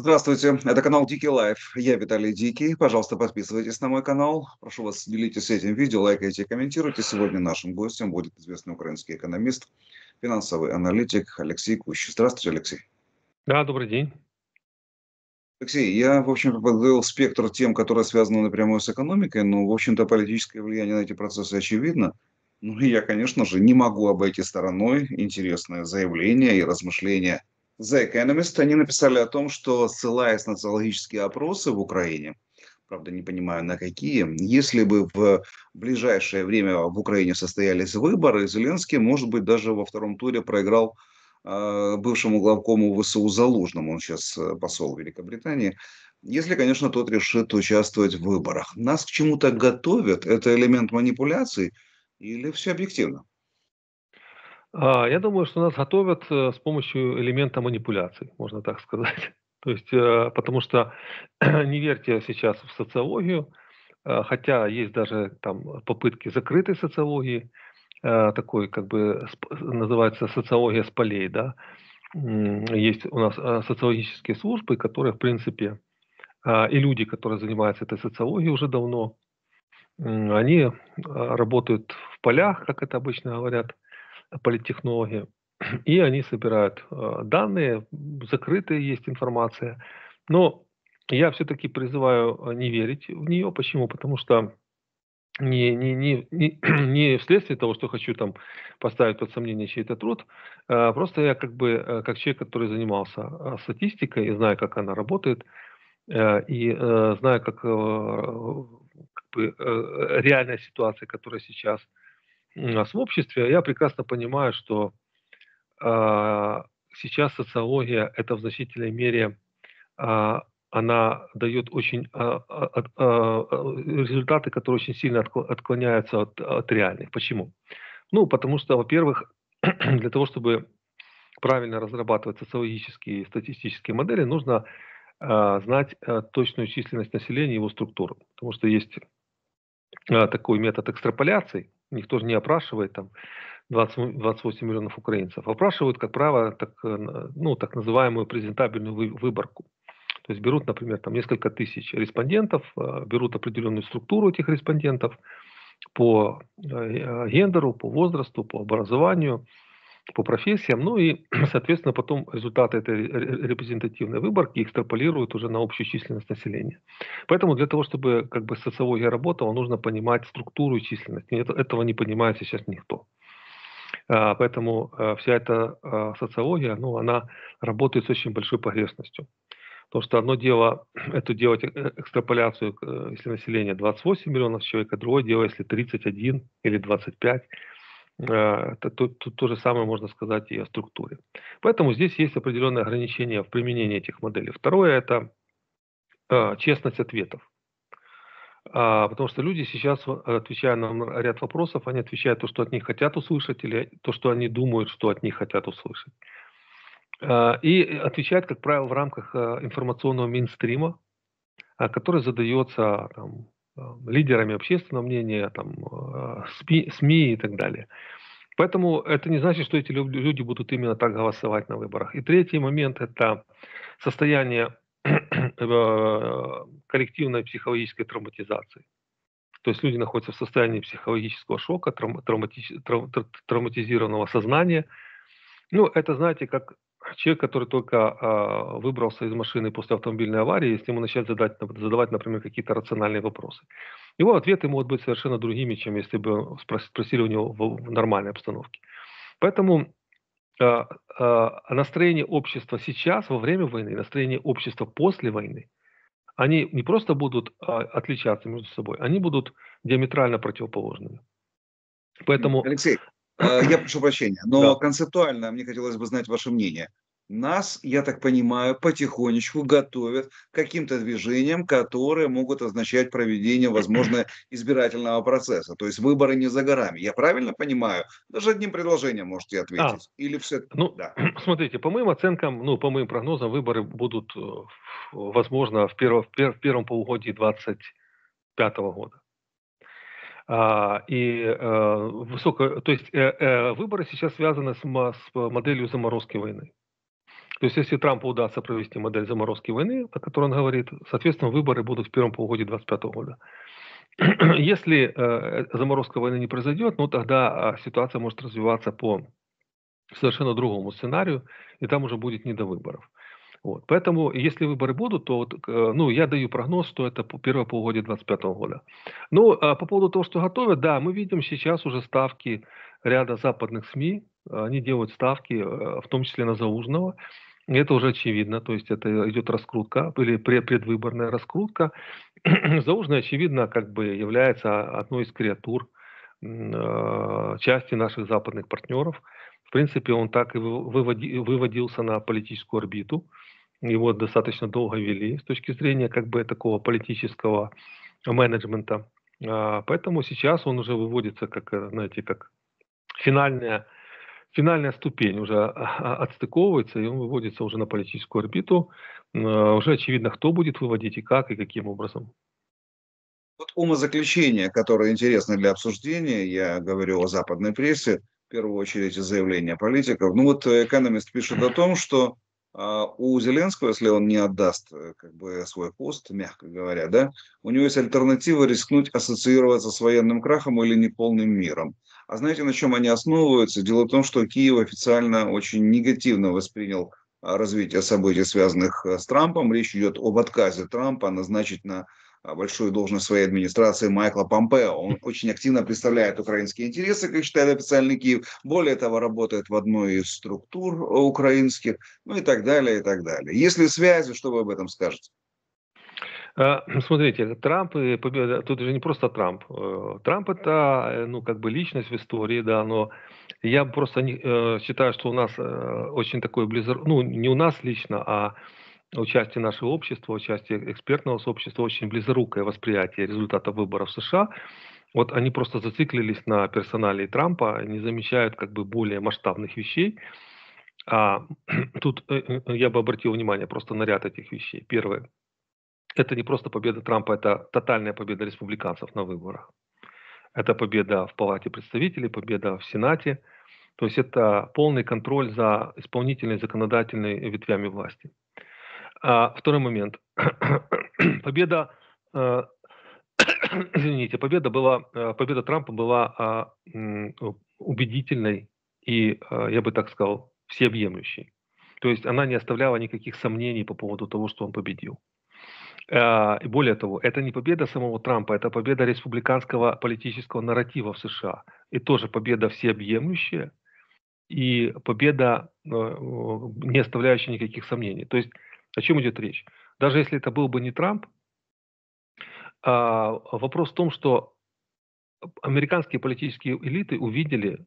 Здравствуйте, это канал Дикий Лайф. Я Виталий Дикий. Пожалуйста, подписывайтесь на мой канал. Прошу вас, делитесь этим видео, лайкайте, комментируйте. Сегодня нашим гостем будет известный украинский экономист, финансовый аналитик Алексей Кущ. Здравствуйте, Алексей. Да, добрый день. Алексей, я, в общем-то, подготовил спектр тем, которые связаны напрямую с экономикой, но, в общем-то, политическое влияние на эти процессы очевидно. Ну и я, конечно же, не могу обойти стороной интересное заявление и размышления The Economist. Они написали о том, что, ссылаясь на социологические опросы в Украине, правда, не понимаю на какие, если бы в ближайшее время в Украине состоялись выборы, Зеленский, может быть, даже во втором туре проиграл бывшему главкому ВСУ Залужному, он сейчас посол Великобритании, если, конечно, тот решит участвовать в выборах. Нас к чему-то готовят? Это элемент манипуляций или все объективно? Я думаю, что нас готовят с помощью элемента манипуляций, можно так сказать. То есть, потому что не верьте сейчас в социологию, хотя есть даже там попытки закрытой социологии, такой как бы называется социология с полей, да. Есть у нас социологические службы, которые, в принципе, и люди, которые занимаются этой социологией уже давно, они работают в полях, как это обычно говорят, политтехнологи, и они собирают данные, закрытые есть информация. Но я все-таки призываю не верить в нее. Почему? Потому что не вследствие того, что хочу там поставить под сомнение чей-то труд, просто я как бы, как человек, который занимался статистикой и знаю, как она работает, знаю, как бы, реальная ситуация, которая сейчас у нас в обществе, я прекрасно понимаю, что а, сейчас социология — это в значительной мере, она дает очень, результаты, которые очень сильно отклоняются от реальных. Почему? Ну, потому что, во-первых, для того, чтобы правильно разрабатывать социологические и статистические модели, нужно знать точную численность населения и его структуру. Потому что есть такой метод экстраполяции. Никто же не опрашивает там 28 миллионов украинцев. Опрашивают, как правило, ну, так называемую презентабельную выборку. То есть берут, например, там несколько тысяч респондентов, берут определенную структуру этих респондентов по гендеру, по возрасту, по образованию, по профессиям, ну и, соответственно, потом результаты этой репрезентативной выборки экстраполируют уже на общую численность населения. Поэтому для того, чтобы как бы социология работала, нужно понимать структуру и численность. И этого не понимает сейчас никто. Поэтому вся эта социология, ну, она работает с очень большой погрешностью. Потому что одно дело это делать экстраполяцию, если население 28 миллионов человек, а другое дело, если 31 или 25. Тут то же самое можно сказать и о структуре. Поэтому здесь есть определенные ограничения в применении этих моделей. Второе — это честность ответов. Потому что люди сейчас, отвечая на ряд вопросов, они отвечают то, что от них хотят услышать, или то, что они думают, что от них хотят услышать. И отвечают, как правило, в рамках информационного мейнстрима, который задается там, лидерами общественного мнения, там, СМИ и так далее. Поэтому это не значит, что эти люди будут именно так голосовать на выборах. И третий момент — это состояние коллективной психологической травматизации. То есть люди находятся в состоянии психологического шока, травматизированного сознания. Ну, это, знаете, как человек, который только выбрался из машины после автомобильной аварии, если ему начать задавать, например, какие-то рациональные вопросы. Его ответы могут быть совершенно другими, чем если бы спросили у него в нормальной обстановке. Поэтому настроение общества сейчас, во время войны, и настроение общества после войны, они не просто будут отличаться между собой, они будут диаметрально противоположными. Поэтому, Алексей, я прошу прощения, но да. концептуально мне хотелось бы знать ваше мнение. Нас, я так понимаю, потихонечку готовят к каким-то движениям, которые могут означать проведение, возможно, избирательного процесса. То есть выборы не за горами. Я правильно понимаю? Даже одним предложением можете А, ответить. Или все... ну, Да. смотрите, по моим оценкам, ну, по моим прогнозам, выборы будут, возможно, в первом полугодии 2025 года. То есть выборы сейчас связаны с моделью заморозки войны. То есть, если Трампу удастся провести модель заморозки войны, о которой он говорит, соответственно, выборы будут в первом полугодии 2025 года. Если заморозка войны не произойдет, ну тогда ситуация может развиваться по совершенно другому сценарию, и там уже будет не до выборов. Вот. Поэтому, если выборы будут, то вот, ну, я даю прогноз, что это первое полугодие 2025 года. Ну, по поводу того, что готовят, да, мы видим сейчас уже ставки ряда западных СМИ, они делают ставки, в том числе на Залужного. И это уже очевидно, то есть это идет раскрутка или предвыборная раскрутка. Залужный, очевидно, как бы является одной из креатур части наших западных партнеров. В принципе, он так и выводился на политическую орбиту. Его достаточно долго вели с точки зрения как бы такого политического менеджмента. Поэтому сейчас он уже выводится как, знаете, как финальная ступень, уже отстыковывается, и он выводится уже на политическую орбиту. Уже очевидно, кто будет выводить и как, и каким образом. Вот умозаключения, которые интересны для обсуждения, я говорю о западной прессе, в первую очередь заявления политиков. Ну вот Economist пишет о том, что у Зеленского, если он не отдаст как бы свой пост, мягко говоря, да, у него есть альтернатива рискнуть ассоциироваться с военным крахом или неполным миром. А знаете, на чем они основываются? Дело в том, что Киев официально очень негативно воспринял развитие событий, связанных с Трампом. Речь идет об отказе Трампа назначить на большую должность своей администрации Майкла Помпео. Он очень активно представляет украинские интересы, как считает официальный Киев. Более того, работает в одной из структур украинских, ну и так далее, и так далее. Есть ли связи, что вы об этом скажете? Смотрите, Трамп и победа, тут же не просто Трамп. Трамп это, ну, как бы личность в истории, да, но я просто считаю, что у нас очень такой ну, не у нас лично, а у части нашего общества, у части экспертного сообщества очень близорукое восприятие результатов выборов в США. Вот они просто зациклились на персонале Трампа, не замечают как бы более масштабных вещей. А тут я бы обратил внимание просто на ряд этих вещей. Первое. Это не просто победа Трампа, это тотальная победа республиканцев на выборах. Это победа в Палате представителей, победа в Сенате. То есть это полный контроль за исполнительной и законодательной ветвями власти. Второй момент. Победа, э, извините, победа Трампа была убедительной и, я бы так сказал, всеобъемлющей. То есть она не оставляла никаких сомнений по поводу того, что он победил. И более того, это не победа самого Трампа, это победа республиканского политического нарратива в США. И тоже победа всеобъемлющая и победа, не оставляющая никаких сомнений. То есть о чем идет речь? Даже если это был бы не Трамп, вопрос в том, что американские политические элиты увидели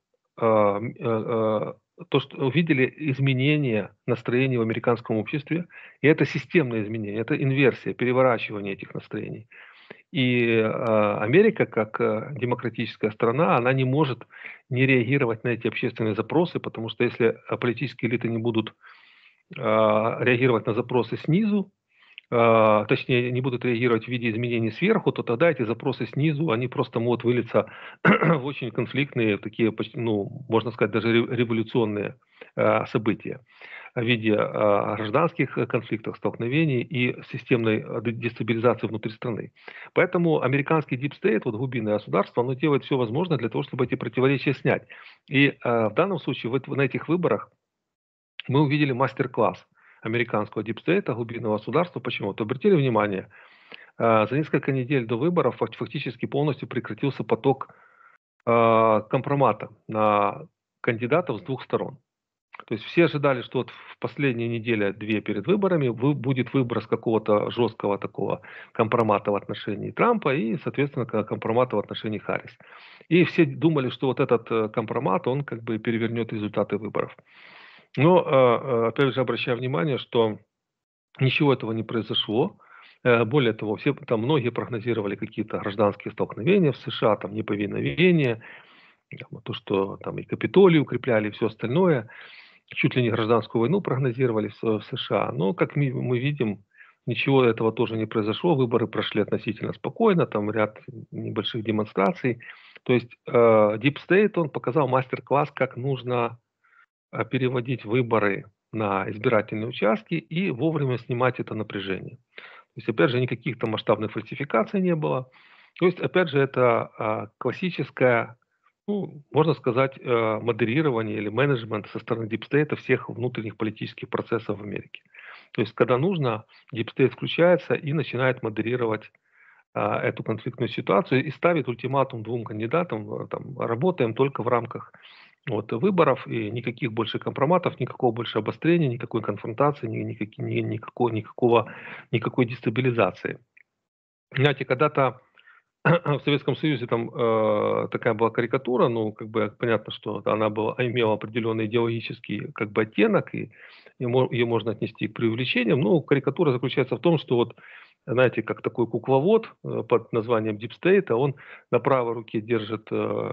то, что увидели изменения настроений в американском обществе, и это системное изменение, это инверсия, переворачивание этих настроений. И Америка, как демократическая страна, она не может не реагировать на эти общественные запросы, потому что если политические элиты не будут реагировать на запросы снизу, точнее, не будут реагировать в виде изменений сверху, то тогда эти запросы снизу, они просто могут вылиться в очень конфликтные, такие, ну, можно сказать, даже революционные события в виде гражданских конфликтов, столкновений и системной дестабилизации внутри страны. Поэтому американский Deep State, вот глубинное государство, оно делает все возможное для того, чтобы эти противоречия снять. И в данном случае на этих выборах мы увидели мастер-класс американского дипстейта, глубинного государства. Почему? То обратили внимание, за несколько недель до выборов фактически полностью прекратился поток компромата на кандидатов с двух сторон. То есть все ожидали, что вот в последние недели-две перед выборами будет выброс какого-то жесткого такого компромата в отношении Трампа и, соответственно, компромата в отношении Харрис. И все думали, что вот этот компромат, он как бы перевернет результаты выборов. Но, опять же, обращаю внимание, что ничего этого не произошло. Более того, многие прогнозировали какие-то гражданские столкновения в США, там неповиновение, то, что там и Капитолий укрепляли, и все остальное. Чуть ли не гражданскую войну прогнозировали в США. Но, как мы видим, ничего этого тоже не произошло. Выборы прошли относительно спокойно, там ряд небольших демонстраций. То есть Deep State, он показал мастер-класс, как нужно переводить выборы на избирательные участки и вовремя снимать это напряжение. То есть, опять же, никаких там масштабных фальсификаций не было. То есть, опять же, это классическое, ну, можно сказать, модерирование или менеджмент со стороны дипстейта всех внутренних политических процессов в Америке. То есть, когда нужно, дипстейт включается и начинает модерировать эту конфликтную ситуацию и ставит ультиматум двум кандидатам, там, работаем только в рамках вот, выборов, и никаких больше компроматов, никакого больше обострения, никакой конфронтации, никакой дестабилизации. Знаете, когда-то в Советском Союзе там такая была карикатура, ну, как бы понятно, что она имела определенный идеологический как бы оттенок, и ее можно отнести к преувеличениям. Ну, карикатура заключается в том, что вот, знаете, как такой кукловод под названием Deep State, он на правой руке держит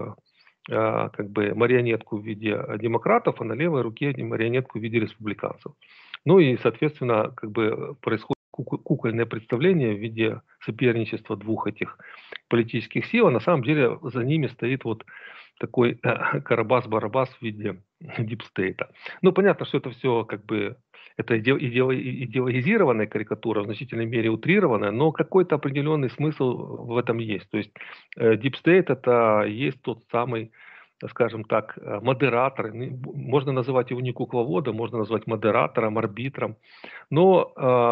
как бы марионетку в виде демократов, а на левой руке марионетку в виде республиканцев. Ну и, соответственно, как бы происходит кукольное представление в виде соперничества двух этих политических сил, а на самом деле за ними стоит вот такой Карабас-Барабас в виде дипстейта. Ну, понятно, что это все как бы это идеологизированная карикатура, в значительной мере утрированная, но какой-то определенный смысл в этом есть. То есть дипстейт это есть тот самый, скажем так, модератор. Можно называть его не кукловодом, можно назвать модератором, арбитром. Но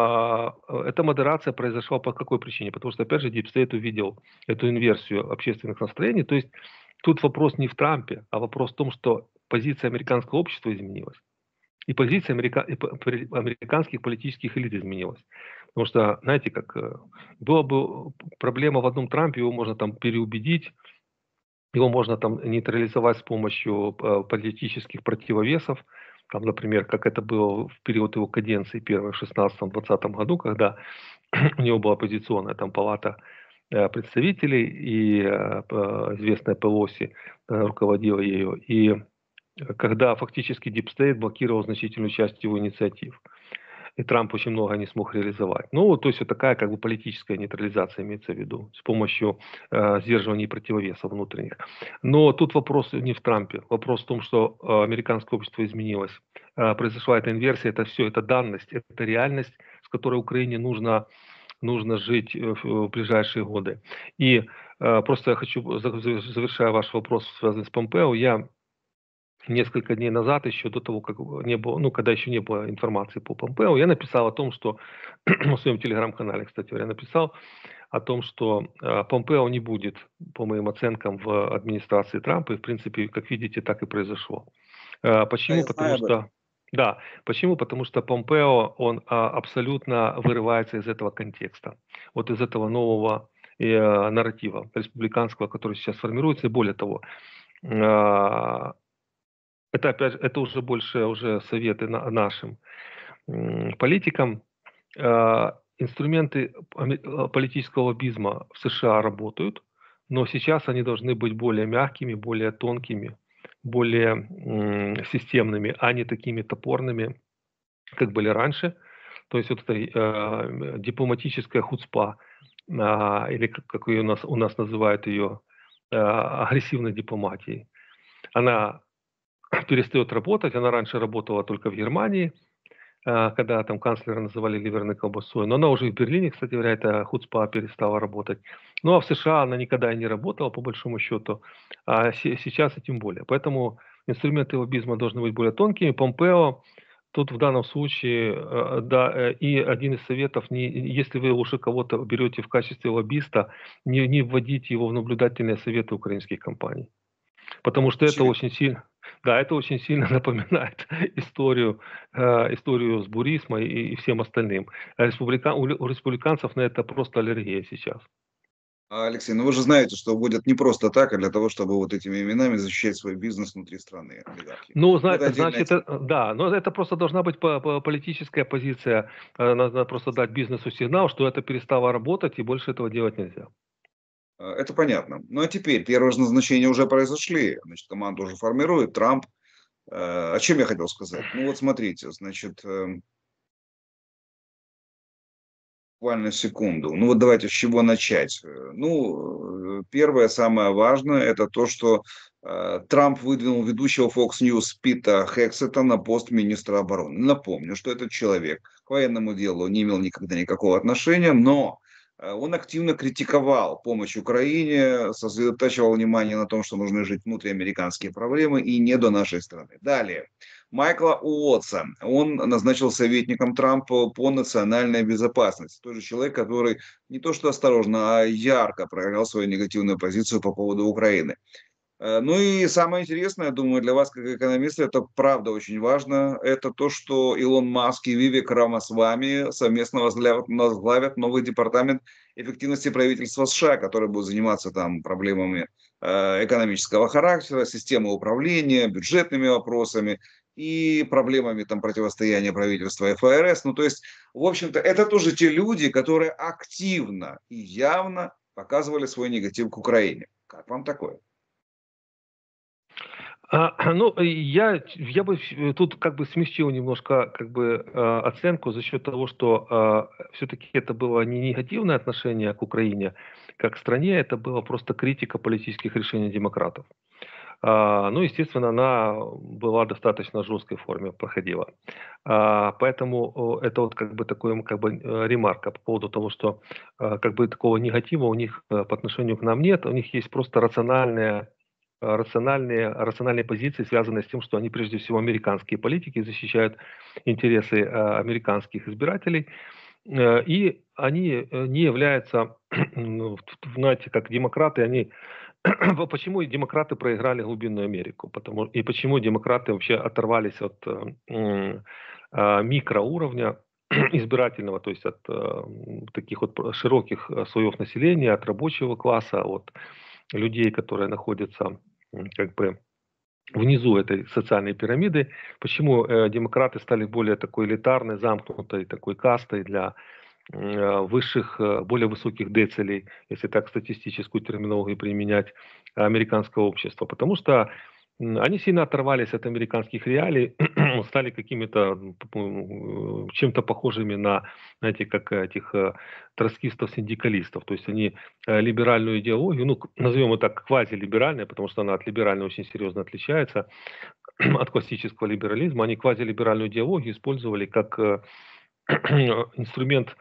эта модерация произошла по какой причине? Потому что, опять же, дипстейт увидел эту инверсию общественных настроений. То есть тут вопрос не в Трампе, а вопрос в том, что позиция американского общества изменилась. И позиция американских политических элит изменилась. Потому что, знаете, как была бы проблема в одном Трампе, его можно там переубедить, его можно там нейтрализовать с помощью политических противовесов, там, например, как это было в период его каденции первой в 16-20 году, когда у него была оппозиционная там палата представителей, и известная Пелоси руководила ею, и когда фактически Дипстейт блокировал значительную часть его инициатив. И Трамп очень много не смог реализовать. Ну, то есть вот такая как бы политическая нейтрализация имеется в виду с помощью сдерживания и противовесов внутренних. Но тут вопрос не в Трампе. Вопрос в том, что американское общество изменилось. Произошла эта инверсия, это все, это данность, это реальность, с которой Украине нужно жить в ближайшие годы. И просто я хочу, завершая ваш вопрос, связанный с Помпео, я несколько дней назад, еще до того, как не было, ну, когда еще не было информации по Помпео, я написал о том, что в своем телеграм-канале, кстати говоря, написал о том, что Помпео не будет, по моим оценкам, в администрации Трампа, и, в принципе, как видите, так и произошло. Да, Почему? я знаю Потому об этом. что да, почему? Потому что Помпео, он абсолютно вырывается из этого контекста, вот из этого нового нарратива республиканского, который сейчас формируется, и более того, а, это опять это уже больше уже советы нашим политикам. Инструменты политического лоббизма в США работают, но сейчас они должны быть более мягкими, более тонкими, более системными, а не такими топорными, как были раньше. То есть вот эта дипломатическая хуцпа, или как ее у нас называют ее, агрессивной дипломатией, она перестает работать. Она раньше работала только в Германии, когда там канцлера называли ливерной колбасой. Но она уже и в Берлине, кстати говоря, эта хуцпа перестала работать. Ну а в США она никогда и не работала, по большому счету. А сейчас и тем более. Поэтому инструменты лоббизма должны быть более тонкими. Помпео тут в данном случае, да, и один из советов, если вы уже кого-то берете в качестве лоббиста, не вводите его в наблюдательные советы украинских компаний. Потому что это Очевидно. очень сильно, да, это очень сильно напоминает историю с Бурисмо и всем остальным. У республиканцев на это просто аллергия сейчас. Алексей, ну вы же знаете, что будет не просто так, а для того, чтобы вот этими именами защищать свой бизнес внутри страны, олигархи. Ну, Но это отдельная значит, тема. да, но это просто должна быть политическая позиция. Надо просто дать бизнесу сигнал, что это перестало работать и больше этого делать нельзя. Это понятно. Ну а теперь первые же назначения уже произошли. Значит, команду уже формирует Трамп. О чем я хотел сказать? Ну вот смотрите, значит, буквально секунду. Ну вот давайте с чего начать. Ну, первое, самое важное, это то, что Трамп выдвинул ведущего Fox News Пита Хексета на пост министра обороны. Напомню, что этот человек к военному делу не имел никогда никакого отношения, но он активно критиковал помощь Украине, сосредотачивал внимание на том, что нужно решить внутриамериканские проблемы и не до нашей страны. Далее. Майкла Уотса. Он назначил советником Трампа по национальной безопасности. Тот же человек, который не то что осторожно, а ярко проявлял свою негативную позицию по поводу Украины. Ну и самое интересное, думаю, для вас, как экономиста, это правда очень важно, это то, что Илон Маск и Вивек Рамасвами совместно возглавят новый департамент эффективности правительства США, который будет заниматься там проблемами экономического характера, системы управления, бюджетными вопросами и проблемами там противостояния правительства и ФРС. Ну, то есть, в общем-то, это тоже те люди, которые активно и явно показывали свой негатив к Украине. Как вам такое? Ну, я бы тут как бы смягчил немножко как бы оценку за счет того, что все-таки это было не негативное отношение к Украине как к стране, это была просто критика политических решений демократов. Ну, естественно, она была достаточно жесткой форме, проходила. Поэтому это вот как бы такой как бы ремарка по поводу того, что как бы такого негатива у них по отношению к нам нет, у них есть просто рациональные позиции, связанные с тем, что они прежде всего американские политики, защищают интересы американских избирателей, и они не являются, ну, знаете, как демократы, они почему демократы проиграли глубинную Америку? И почему демократы вообще оторвались от микроуровня избирательного, то есть от таких вот широких слоев населения, от рабочего класса, от людей, которые находятся как бы внизу этой социальной пирамиды. Почему демократы стали более такой элитарной, замкнутой такой кастой для высших, более высоких децелей, если так статистическую терминологию применять, американского общества. Потому что они сильно оторвались от американских реалий, стали какими-то чем-то похожими на, знаете, как этих троцкистов-синдикалистов. То есть они либеральную идеологию, ну, назовем ее так, квазилиберальная, потому что она от либеральной очень серьезно отличается, от классического либерализма, они квазилиберальную идеологию использовали как инструмент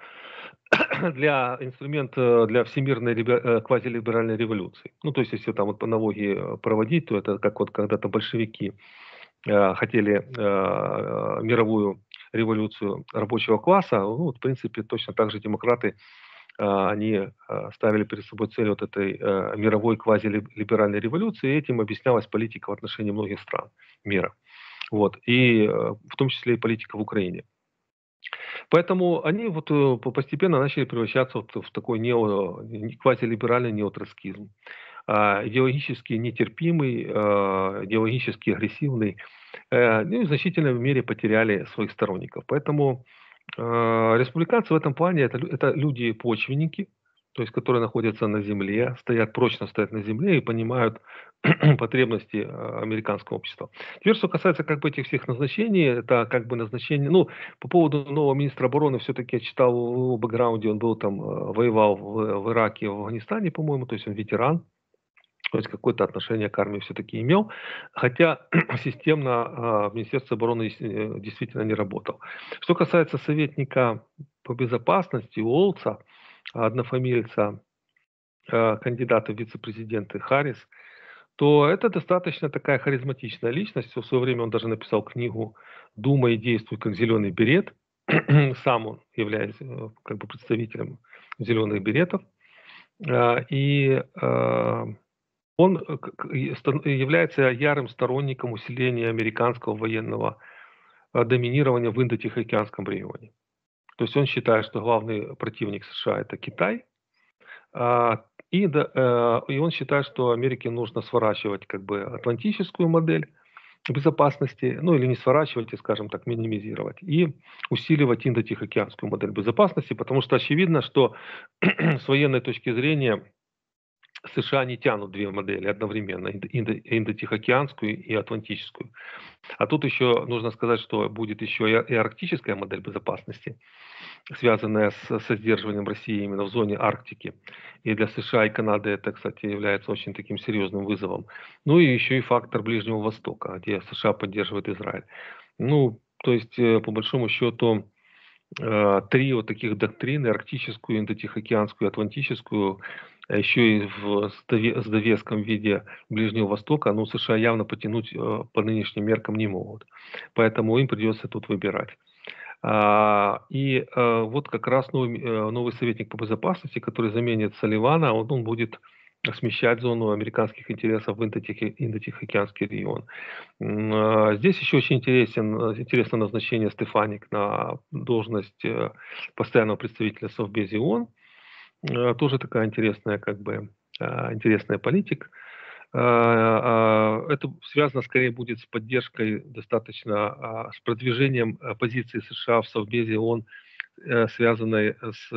для всемирной квазилиберальной революции. Ну, то есть, если там вот по аналогии проводить, то это как вот когда-то большевики хотели мировую революцию рабочего класса, ну, вот, в принципе, точно так же демократы, они ставили перед собой цель вот этой мировой квазилиберальной революции, и этим объяснялась политика в отношении многих стран мира. Вот, и в том числе и политика в Украине. Поэтому они вот постепенно начали превращаться вот в такой квазилиберальный неотроцкизм, идеологически нетерпимый, идеологически агрессивный, ну и в значительной мере потеряли своих сторонников. Поэтому республиканцы в этом плане это люди-почвенники, то есть которые находятся на земле, прочно стоят на земле и понимают потребности американского общества. Теперь, что касается как бы этих всех назначений, это как бы назначение, ну, по поводу нового министра обороны, все-таки я читал в его бэкграунде, он был там, воевал в Ираке, в Афганистане, по-моему, то есть он ветеран, то есть какое-то отношение к армии все-таки имел, хотя системно в Министерстве обороны действительно не работал. Что касается советника по безопасности Уолтса, однофамильца, кандидата в вице-президенты Харрис, то это достаточно такая харизматичная личность. В свое время он даже написал книгу «Думай и действуй как зеленый берет». Сам он является как бы представителем зеленых беретов. И он является ярым сторонником усиления американского военного доминирования в Индо-Тихоокеанском регионе. То есть он считает, что главный противник США – это Китай, и он считает, что Америке нужно сворачивать как бы атлантическую модель безопасности, ну или не сворачивать, и, скажем так, минимизировать, и усиливать Индо-Тихоокеанскую модель безопасности, потому что очевидно, что с военной точки зрения США не тянут две модели одновременно, индотихоокеанскую и атлантическую. А тут еще нужно сказать, что будет еще и арктическая модель безопасности, связанная со сдерживанием России именно в зоне Арктики. И для США и Канады это, кстати, является очень таким серьезным вызовом. Ну и еще и фактор Ближнего Востока, где США поддерживает Израиль. Ну, то есть, по большому счету, три вот таких доктрины: арктическую, индотихоокеанскую, атлантическую, а еще и с довеском в виде Ближнего Востока, ну, США явно потянуть по нынешним меркам не могут. Поэтому им придется тут выбирать. Вот как раз новый советник по безопасности, который заменит Салливана, он будет смещать зону американских интересов в Индотихоокеанский регион. Здесь еще очень интересно назначение Стефаник на должность постоянного представителя Совбезе ООН. Тоже такая интересная, интересная политика. Это связано скорее будет с поддержкой достаточно, с продвижением позиции США в Совбезе ООН, связанной с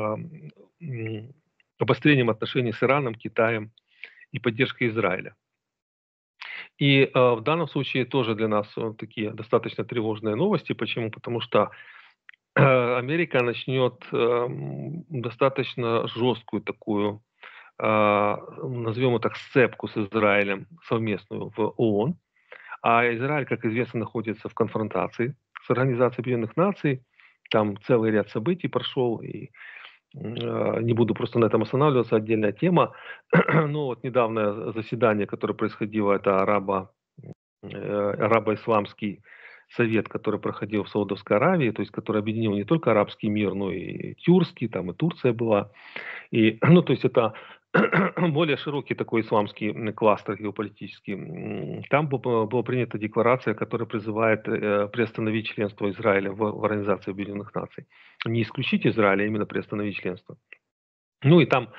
обострением отношений с Ираном, Китаем и поддержкой Израиля. И в данном случае тоже для нас такие достаточно тревожные новости. Почему? Потому что Америка начнет достаточно жесткую такую, назовем это так, сцепку с Израилем совместную в ООН. А Израиль, как известно, находится в конфронтации с Организацией Объединенных Наций. Там целый ряд событий прошел, и не буду просто на этом останавливаться, отдельная тема. Но вот недавнее заседание, которое происходило, это арабо-исламский совет, который проходил в Саудовской Аравии, то есть который объединил не только арабский мир, но и тюркский, там и Турция была. И, ну, то есть это более широкий такой исламский кластер геополитический. Там была принята декларация, которая призывает приостановить членство Израиля в Организации Объединенных Наций. Не исключить Израиля, а именно приостановить членство. Ну и там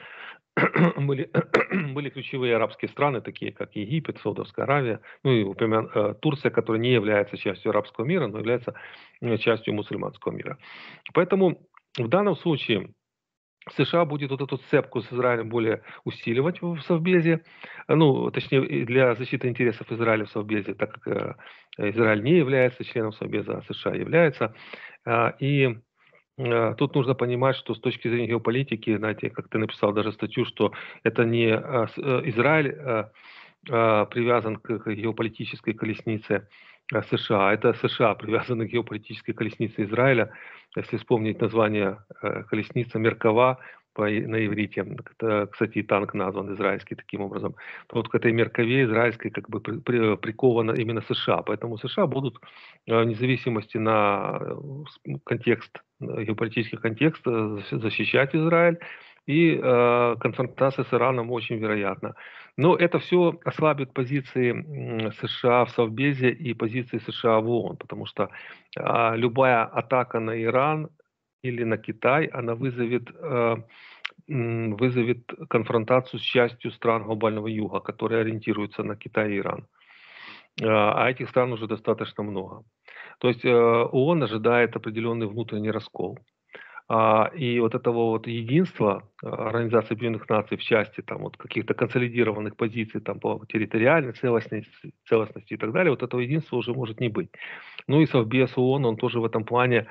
были ключевые арабские страны, такие как Египет, Саудовская Аравия, ну и Турция, которая не является частью арабского мира, но является частью мусульманского мира. Поэтому в данном случае США будет вот эту цепку с Израилем более усиливать в Совбезе, ну, точнее, для защиты интересов Израиля в Совбезе, так как Израиль не является членом Совбеза, а США является. И тут нужно понимать, что с точки зрения геополитики, знаете, как ты написал даже статью, что это не Израиль привязан к геополитической колеснице США, это США привязаны к геополитической колеснице Израиля. Если вспомнить название колесница Меркава на иврите, это, кстати, и танк назван израильский таким образом, то вот к этой Меркаве израильской как бы приковано именно США. Поэтому США будут вне зависимости на контекст, геополитический контекст, защищать Израиль. И конфронтация с Ираном очень вероятна. Но это все ослабит позиции США в Совбезе и позиции США в ООН, потому что любая атака на Иран или на Китай, она вызовет конфронтацию с частью стран глобального юга, которые ориентируются на Китай и Иран. А этих стран уже достаточно много. То есть ООН ожидает определенный внутренний раскол. И вот этого вот единства Организации Объединенных Наций в части там вот каких-то консолидированных позиций там по территориальной целостности и так далее, вот этого единства уже может не быть. Ну и Совбез ООН, он тоже в этом плане,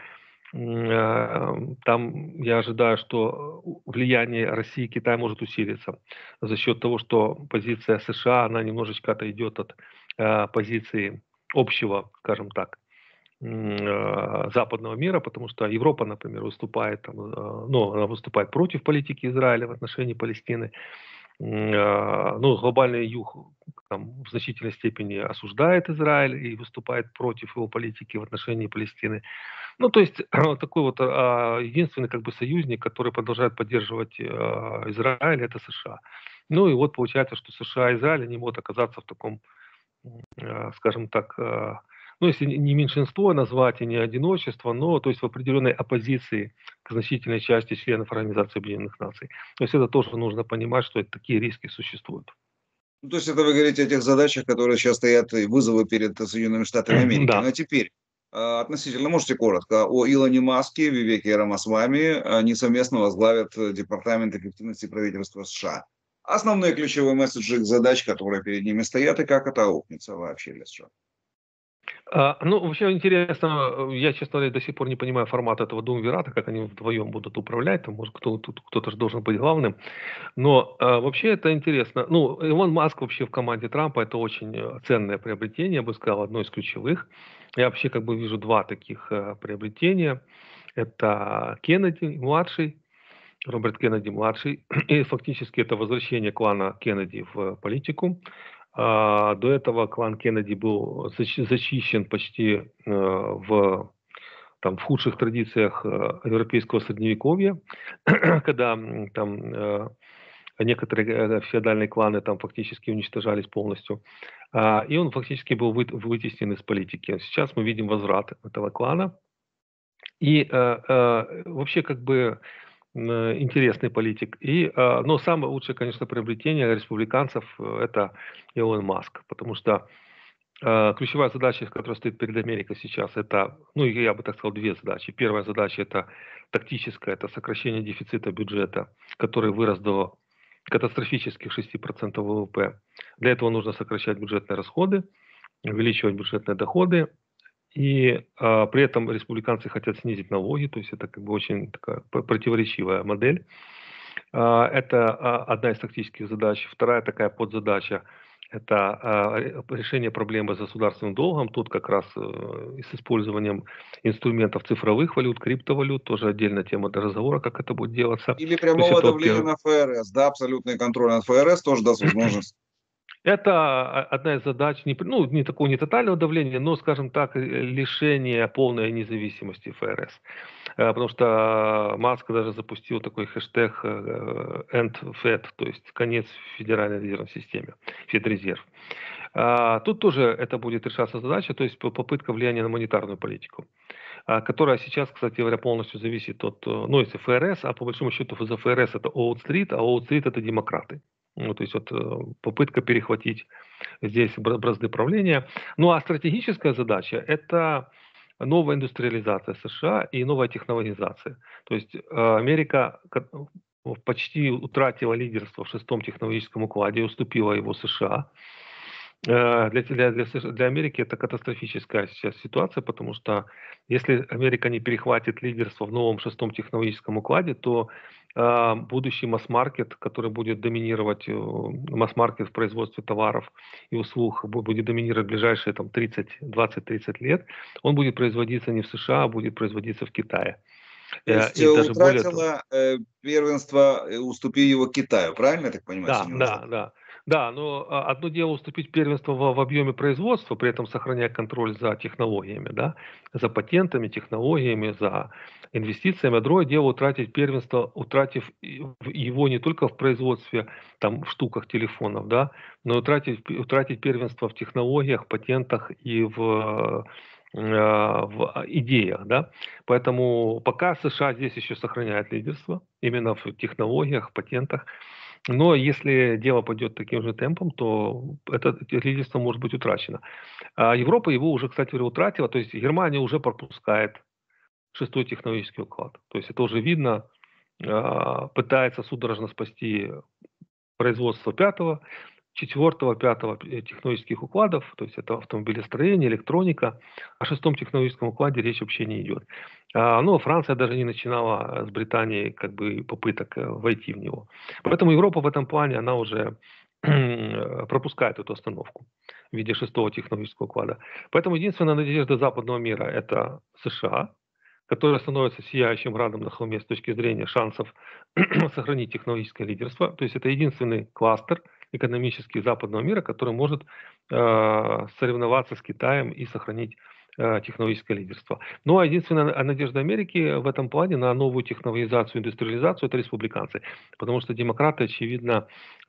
там я ожидаю, что влияние России и Китая может усилиться за счет того, что позиция США, она немножечко отойдет от позиции общего, скажем так, западного мира, потому что Европа, например, выступает, ну, она выступает против политики Израиля в отношении Палестины. Ну, глобальный юг там, в значительной степени осуждает Израиль и выступает против его политики в отношении Палестины. Ну, то есть такой вот единственный как бы союзник, который продолжает поддерживать Израиль, это США. Ну и вот получается, что США и Израиль не могут оказаться в таком, скажем так, ну, если не меньшинство назвать и не одиночество, но то есть в определенной оппозиции к значительной части членов Организации Объединенных Наций. То есть это тоже нужно понимать, что такие риски существуют. Ну, то есть это вы говорите о тех задачах, которые сейчас стоят, и вызовы перед Соединенными Штатами Америки. Ну, Да. а теперь, относительно, можете коротко, о Илоне Маске, Вивеке Рамасвами, они совместно возглавят Департамент эффективности правительства США. основные ключевые месседжи их задач, которые перед ними стоят, и как это аукнется вообще для США. Ну, вообще интересно, я, честно говоря, до сих пор не понимаю формат этого думвирата, как они вдвоем будут управлять, там, может, кто-то же должен быть главным. Но вообще это интересно. Ну, Илон Маск вообще в команде Трампа это очень ценное приобретение, я бы сказал, одно из ключевых. Я вообще как бы вижу два таких приобретения. Это Кеннеди младший, Роберт Кеннеди младший, и фактически это возвращение клана Кеннеди в политику. До этого клан Кеннеди был зачищен почти в худших традициях европейского средневековья, когда там некоторые феодальные кланы там фактически уничтожались полностью. И он фактически был вытеснен из политики. Сейчас мы видим возврат этого клана. И вообще как бы интересный политик. Но самое лучшее, конечно, приобретение республиканцев это Илон Маск, потому что ключевая задача, которая стоит перед Америкой сейчас, это, ну, я бы так сказал, две задачи. Первая задача это тактическая, это сокращение дефицита бюджета, который вырос до катастрофических 6% ВВП. Для этого нужно сокращать бюджетные расходы, увеличивать бюджетные доходы. И при этом республиканцы хотят снизить налоги, то есть это как бы очень такая противоречивая модель. Это одна из тактических задач. Вторая такая подзадача – это решение проблемы с государственным долгом. Тут как раз с использованием инструментов цифровых валют, криптовалют, тоже отдельная тема для разговора, как это будет делаться. Или То есть прямого это вот давления на ФРС, да, абсолютный контроль над ФРС тоже даст возможность. Это одна из задач, не такого не тотального давления, но, скажем так, лишение полной независимости ФРС. Потому что Маск даже запустил такой хэштег «End Fed», то есть конец Федеральной резервной системе, Федрезерв. Тут тоже это будет решаться задача, то есть попытка влияния на монетарную политику, которая сейчас, кстати говоря, полностью зависит от, ну, если ФРС, а по большому счету за ФРС это Уолл-стрит, а Уолл-стрит это демократы. Ну, то есть вот попытка перехватить здесь бразды правления. Ну а стратегическая задача – это новая индустриализация США и новая технологизация. То есть Америка почти утратила лидерство в шестом технологическом укладе, уступила его США. Для Америки это катастрофическая сейчас ситуация, потому что если Америка не перехватит лидерство в новом шестом технологическом укладе, то будущий масс-маркет, который будет доминировать, масс-маркет в производстве товаров и услуг, будет доминировать в ближайшие 20-30 лет, он будет производиться не в США, а будет производиться в Китае. То есть И даже более того, утратила первенство, уступи его Китаю, правильно я так понимаю, да, Соединенные да, Штаты? да. Да, но одно дело уступить первенство в объеме производства, при этом сохраняя контроль за технологиями, да, за патентами, технологиями, за инвестициями. А другое дело утратить первенство, утратив его не только в производстве, там, в штуках телефонов, да, но и утратить первенство в технологиях, патентах и в идеях, да. Поэтому пока США здесь еще сохраняет лидерство именно в технологиях, патентах. Но если дело пойдет таким же темпом, то это лидерство может быть утрачено. А Европа его уже, кстати говоря, утратила. То есть Германия уже пропускает шестой технологический уклад. То есть это уже видно, пытается судорожно спасти производство пятого, четвертого, пятого технологических укладов, то есть это автомобилестроение, электроника. О шестом технологическом укладе речь вообще не идет. Но Франция даже не начинала с Британией как бы попыток войти в него. Поэтому Европа в этом плане, она уже пропускает эту остановку в виде шестого технологического уклада. Поэтому единственная надежда западного мира – это США, который становится сияющим градом на холме с точки зрения шансов сохранить технологическое лидерство. То есть это единственный кластер экономический западного мира, который может соревноваться с Китаем и сохранить технологическое лидерство. Ну а единственная надежда Америки в этом плане на новую технологизацию, индустриализацию – это республиканцы. Потому что демократы, очевидно,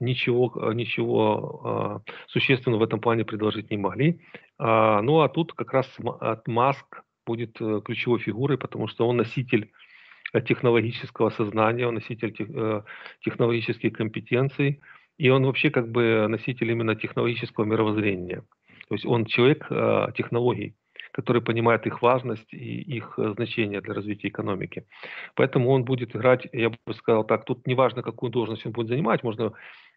ничего существенного в этом плане предложить не могли. Ну а тут как раз Маск будет ключевой фигурой, потому что он носитель технологического сознания, он носитель технологических компетенций, и он вообще как бы носитель именно технологического мировоззрения. То есть он человек технологий, который понимает их важность и их значение для развития экономики. Поэтому он будет играть, я бы сказал так, тут неважно, какую должность он будет занимать, можно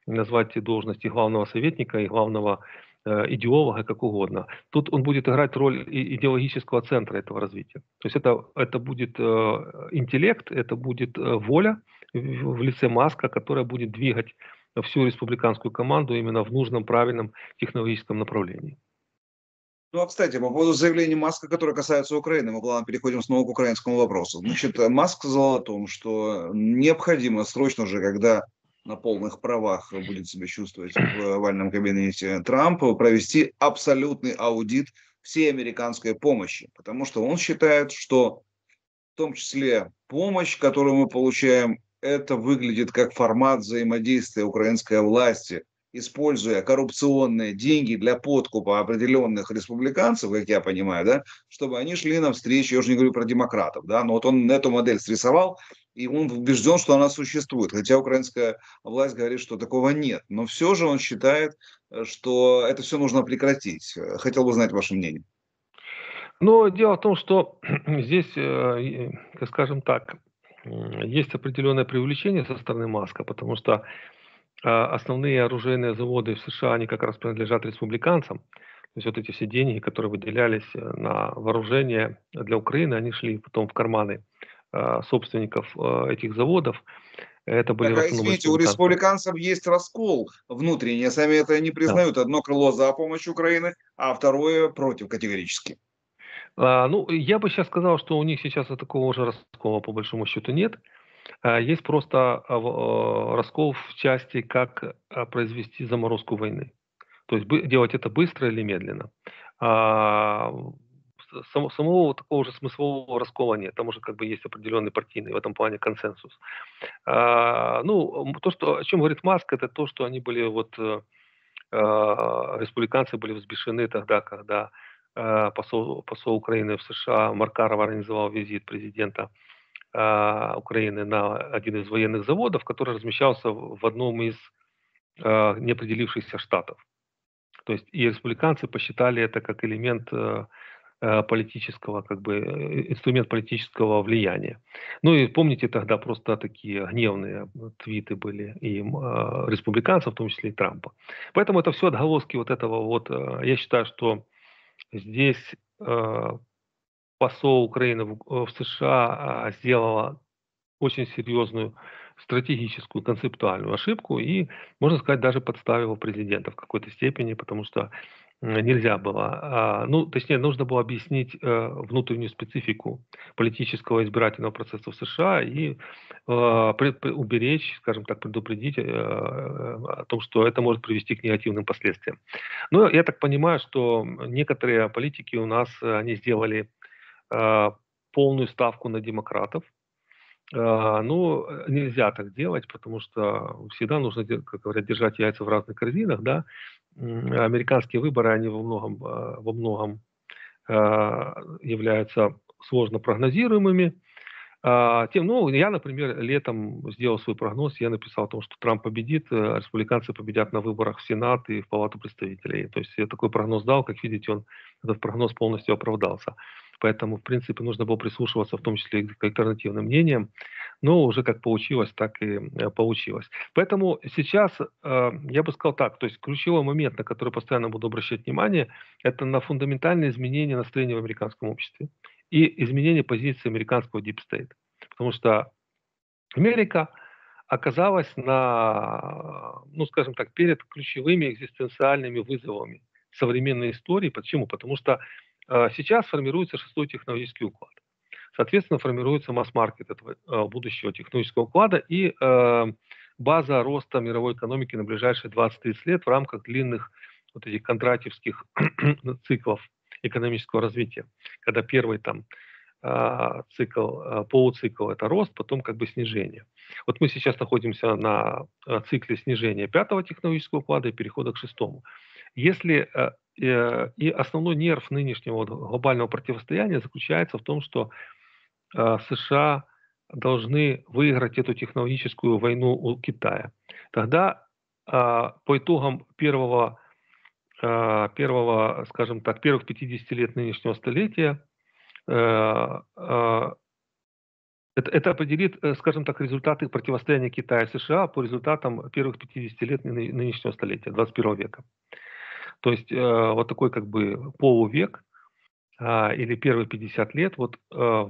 назвать должности главного советника и главного идеолога, как угодно. Тут он будет играть роль идеологического центра этого развития. То есть это будет интеллект, это будет воля в лице Маска, которая будет двигать всю республиканскую команду именно в нужном, правильном технологическом направлении. Ну, а, кстати, по поводу заявления Маска, которое касается Украины, мы плавно переходим снова к украинскому вопросу. Значит, Маск сказал о том, что необходимо срочно же, когда на полных правах будет себя чувствовать в овальном кабинете Трамп, провести абсолютный аудит всей американской помощи, потому что он считает, что в том числе помощь, которую мы получаем, это выглядит как формат взаимодействия украинской власти, используя коррупционные деньги для подкупа определенных республиканцев, как я понимаю, да, чтобы они шли навстречу, я уже не говорю про демократов, да, но вот он эту модель срисовал, и он убежден, что она существует, хотя украинская власть говорит, что такого нет, но все же он считает, что это все нужно прекратить. Хотел бы знать ваше мнение. Но дело в том, что здесь, скажем так, есть определенное привлечение со стороны Маска, потому что основные оружейные заводы в США, они как раз принадлежат республиканцам. То есть вот эти все деньги, которые выделялись на вооружение для Украины, они шли потом в карманы собственников этих заводов. Это были Так, в а основном извините, у республиканцы. республиканцев есть раскол внутренний, сами это не Да. признают. Одно крыло за помощь Украины, а второе против категорически. Ну, я бы сейчас сказал, что у них сейчас такого уже раскола по большому счету нет. Есть просто раскол в части, как произвести заморозку войны. То есть делать это быстро или медленно. А, Самого вот такого же смыслового раскола нет. Там уже как бы есть определенный партийный в этом плане консенсус. То, о чем говорит Маск, это то, что они были республиканцы были взбешены тогда, когда посол Украины в США Маркаров организовал визит президента Украины на один из военных заводов, который размещался в одном из неопределившихся штатов. То есть и республиканцы посчитали это как элемент политического, как бы инструмент политического влияния. Ну и помните, тогда просто такие гневные твиты были и республиканцев, в том числе и Трампа. Поэтому это все отголоски вот этого вот. Я считаю, что здесь посол Украины в США сделала очень серьезную стратегическую, концептуальную ошибку и, можно сказать, даже подставила президента в какой-то степени, потому что нельзя было, точнее, нужно было объяснить внутреннюю специфику политического избирательного процесса в США и уберечь, скажем так, предупредить о том, что это может привести к негативным последствиям. Но я так понимаю, что некоторые политики у нас, они сделали э, полную ставку на демократов. Нельзя так делать, потому что всегда нужно, как говорят, держать яйца в разных корзинах, да. Американские выборы, они во многом являются сложно прогнозируемыми. Я, например, летом сделал свой прогноз, я написал о том, что Трамп победит, республиканцы победят на выборах в Сенат и в Палату представителей. То есть я такой прогноз дал, как видите, этот прогноз полностью оправдался. Поэтому, в принципе, нужно было прислушиваться, в том числе и к альтернативным мнениям. Но уже как получилось, так и получилось. Поэтому сейчас я бы сказал так, то есть ключевой момент, на который постоянно буду обращать внимание, это на фундаментальные изменения настроения в американском обществе и изменение позиции американского deep state. Потому что Америка оказалась скажем так, перед ключевыми экзистенциальными вызовами современной истории. Почему? Потому что сейчас формируется шестой технологический уклад. Соответственно, формируется масс-маркет этого будущего технологического уклада и база роста мировой экономики на ближайшие 20-30 лет в рамках длинных вот этих кондратьевских циклов экономического развития, когда первый там полуцикл – это рост, потом как бы снижение. Вот мы сейчас находимся на цикле снижения пятого технологического уклада и перехода к шестому. Если и основной нерв нынешнего глобального противостояния заключается в том, что США должны выиграть эту технологическую войну у Китая. Тогда по итогам скажем так, первых 50 лет нынешнего столетия Это определит, скажем так, результаты противостояния Китая и США по результатам первых 50 лет нынешнего столетия, 21 века. То есть вот такой как бы полувек или первые 50 лет, вот в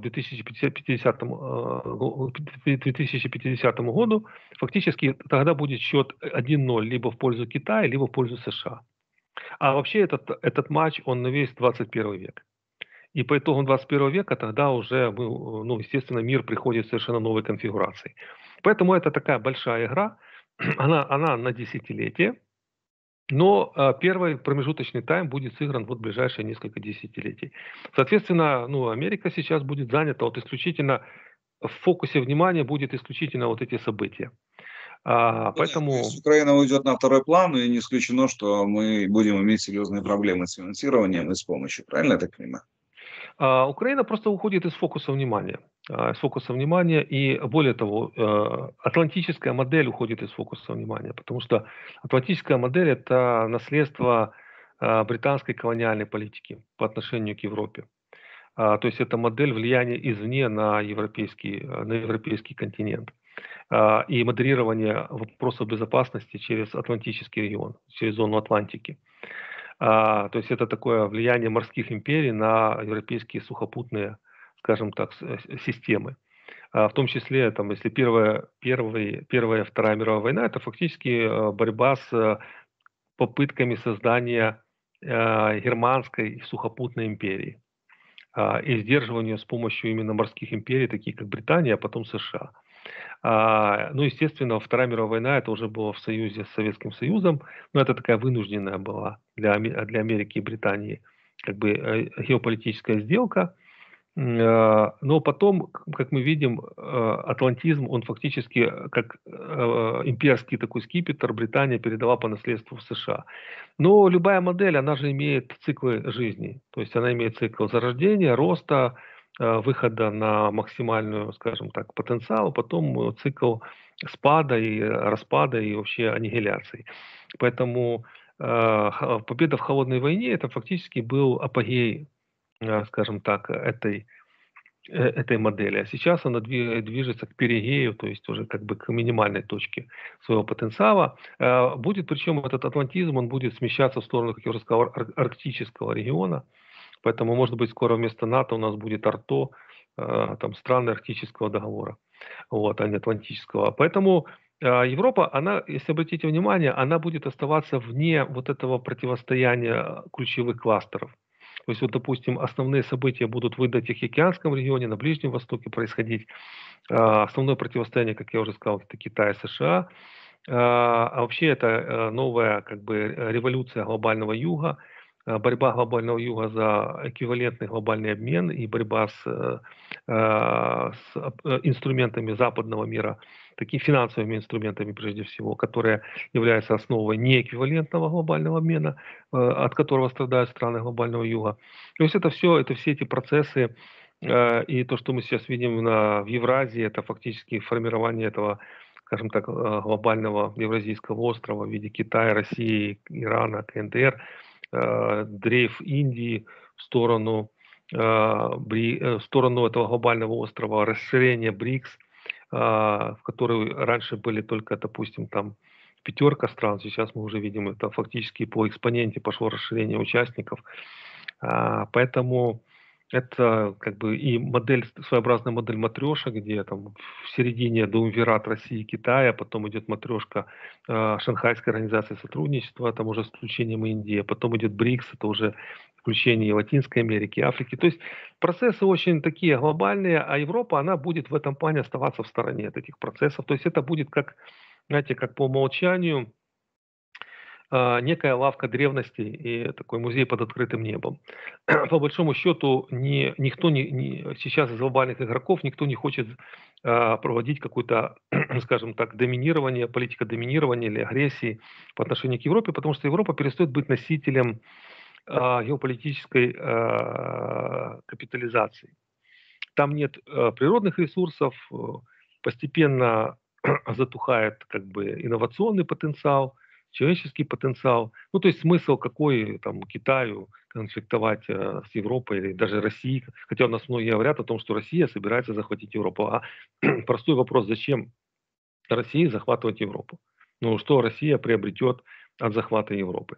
2050 году фактически тогда будет счет 1-0 либо в пользу Китая, либо в пользу США. А вообще этот матч, он на весь 21 век. И по итогам 21 века тогда уже, ну, естественно, мир приходит в совершенно новой конфигурации. Поэтому это такая большая игра, она на десятилетие, но первый промежуточный тайм будет сыгран вот в ближайшие несколько десятилетий. Соответственно, ну, Америка сейчас будет занята вот исключительно, в фокусе внимания будет исключительно вот эти события. Ну да, то есть Поэтому Украина уйдет на второй план, и не исключено, что мы будем иметь серьезные проблемы с финансированием и с помощью. Правильно я так понимаю? Украина просто уходит из фокуса внимания. Из фокуса внимания. И более того, атлантическая модель уходит из фокуса внимания, потому что атлантическая модель – это наследство британской колониальной политики по отношению к Европе. То есть это модель влияния извне на европейский континент. И модерирование вопросов безопасности через Атлантический регион, через зону Атлантики. То есть это такое влияние морских империй на европейские сухопутные, скажем так, системы. В том числе, там, если Первая и Вторая мировая война, это фактически борьба с попытками создания германской сухопутной империи и сдерживания с помощью именно морских империй, таких как Британия, а потом США. Ну, естественно, Вторая мировая война, это уже было в союзе с Советским Союзом, но это такая вынужденная была для Америки и Британии как бы геополитическая сделка. Но потом, как мы видим, атлантизм, он фактически как имперский такой скипетр Британия передала по наследству в США. Но любая модель, она же имеет циклы жизни. То есть она имеет цикл зарождения, роста, выхода на максимальную, скажем так, потенциал, потом цикл спада и распада и вообще аннигиляции. Поэтому победа в холодной войне это фактически был апогей, скажем так, этой модели. А сейчас она движется к перигею, то есть уже как бы к минимальной точке своего потенциала. Будет, причем этот атлантизм, он будет смещаться в сторону, как я уже сказал, арктического региона. Поэтому, может быть, скоро вместо НАТО у нас будет АРТО, там страны Арктического договора, вот, а не Атлантического. Поэтому Европа, она, если обратите внимание, она будет оставаться вне вот этого противостояния ключевых кластеров. То есть, вот, допустим, основные события будут в Индо-Тихоокеанском регионе, на Ближнем Востоке происходить. Основное противостояние, как я уже сказал, это Китай и США. А вообще это новая как бы революция глобального юга, борьба глобального юга за эквивалентный глобальный обмен и борьба с инструментами западного мира, такими финансовыми инструментами прежде всего, которые являются основой неэквивалентного глобального обмена, от которого страдают страны глобального юга. То есть это все эти процессы и то, что мы сейчас видим в Евразии, это фактически формирование этого, скажем так, глобального евразийского острова в виде Китая, России, Ирана, КНДР, дрейф Индии в сторону, в сторону этого глобального острова, расширение БРИКС, в которой раньше были только, допустим, там пятерка стран, сейчас мы уже видим, это фактически по экспоненте пошло расширение участников. Поэтому это как бы и модель, своеобразная модель матрешка, где там в середине дуумвират России и Китая, потом идет матрешка Шанхайской организации сотрудничества, там уже с включением Индии, потом идет БРИКС, это уже включение и Латинской Америки, и Африки. То есть процессы очень такие глобальные, а Европа, она будет в этом плане оставаться в стороне от этих процессов. То есть это будет как, знаете, как по умолчанию некая лавка древностей и такой музей под открытым небом. По большому счету, никто сейчас из глобальных игроков никто не хочет проводить какое-то, скажем так, доминирование, политика доминирования или агрессии по отношению к Европе, потому что Европа перестает быть носителем геополитической капитализации. Там нет природных ресурсов, постепенно затухает как бы инновационный потенциал, человеческий потенциал. Ну, то есть смысл какой там Китаю конфликтовать с Европой или даже Россией, хотя у нас многие говорят о том, что Россия собирается захватить Европу. А простой вопрос, зачем России захватывать Европу? Ну, что Россия приобретет от захвата Европы?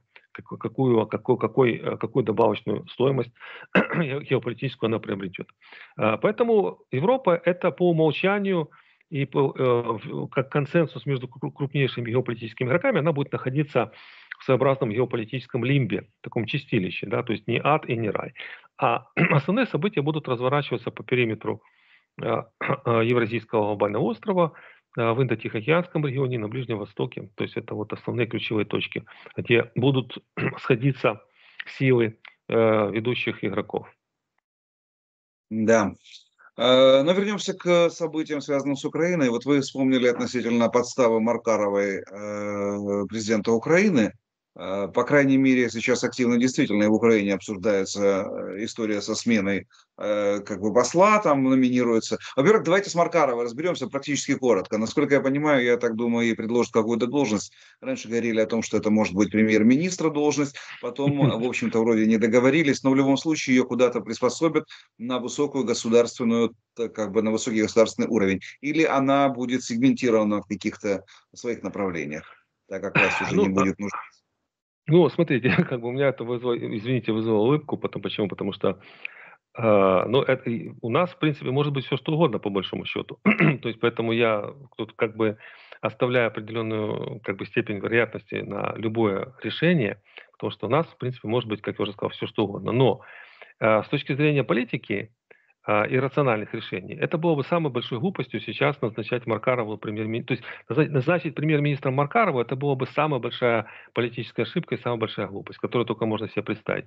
Какую добавочную стоимость геополитическую она приобретет? Поэтому Европа это по умолчанию и как консенсус между крупнейшими геополитическими игроками, она будет находиться в своеобразном геополитическом лимбе, таком чистилище, да, то есть не ад и не рай. А основные события будут разворачиваться по периметру Евразийского глобального острова, в Индо-Тихоокеанском регионе, на Ближнем Востоке. То есть это вот основные ключевые точки, где будут сходиться силы ведущих игроков. Да. Но вернемся к событиям, связанным с Украиной. Вот вы вспомнили относительно подставы Маркаровой президента Украины. По крайней мере, сейчас активно действительно и в Украине обсуждается история со сменой как бы посла, там номинируется. Во-первых, давайте с Маркаровой разберемся практически коротко. Насколько я понимаю, я так думаю, ей предложат какую-то должность. Раньше говорили о том, что это может быть премьер-министра должность, потом, в общем-то, вроде не договорились, но в любом случае ее куда-то приспособят на высокую государственную, как бы на высокий государственный уровень. Или она будет сегментирована в каких-то своих направлениях, так как власть уже не будет нужна. Ну, смотрите, как бы у меня это вызвало, извините, вызвало улыбку, почему? Потому что ну, это у нас, в принципе, может быть все что угодно, по большому счету. То есть, поэтому я тут как бы оставляю определенную как бы степень вероятности на любое решение, потому что у нас, в принципе, может быть, как я уже сказал, все что угодно. Но с точки зрения политики и рациональных решений, это было бы самой большой глупостью сейчас назначать Маркарову премьер-министром. То есть назначить премьер-министром Маркарову, это была бы самая большая политическая ошибка и самая большая глупость, которую только можно себе представить.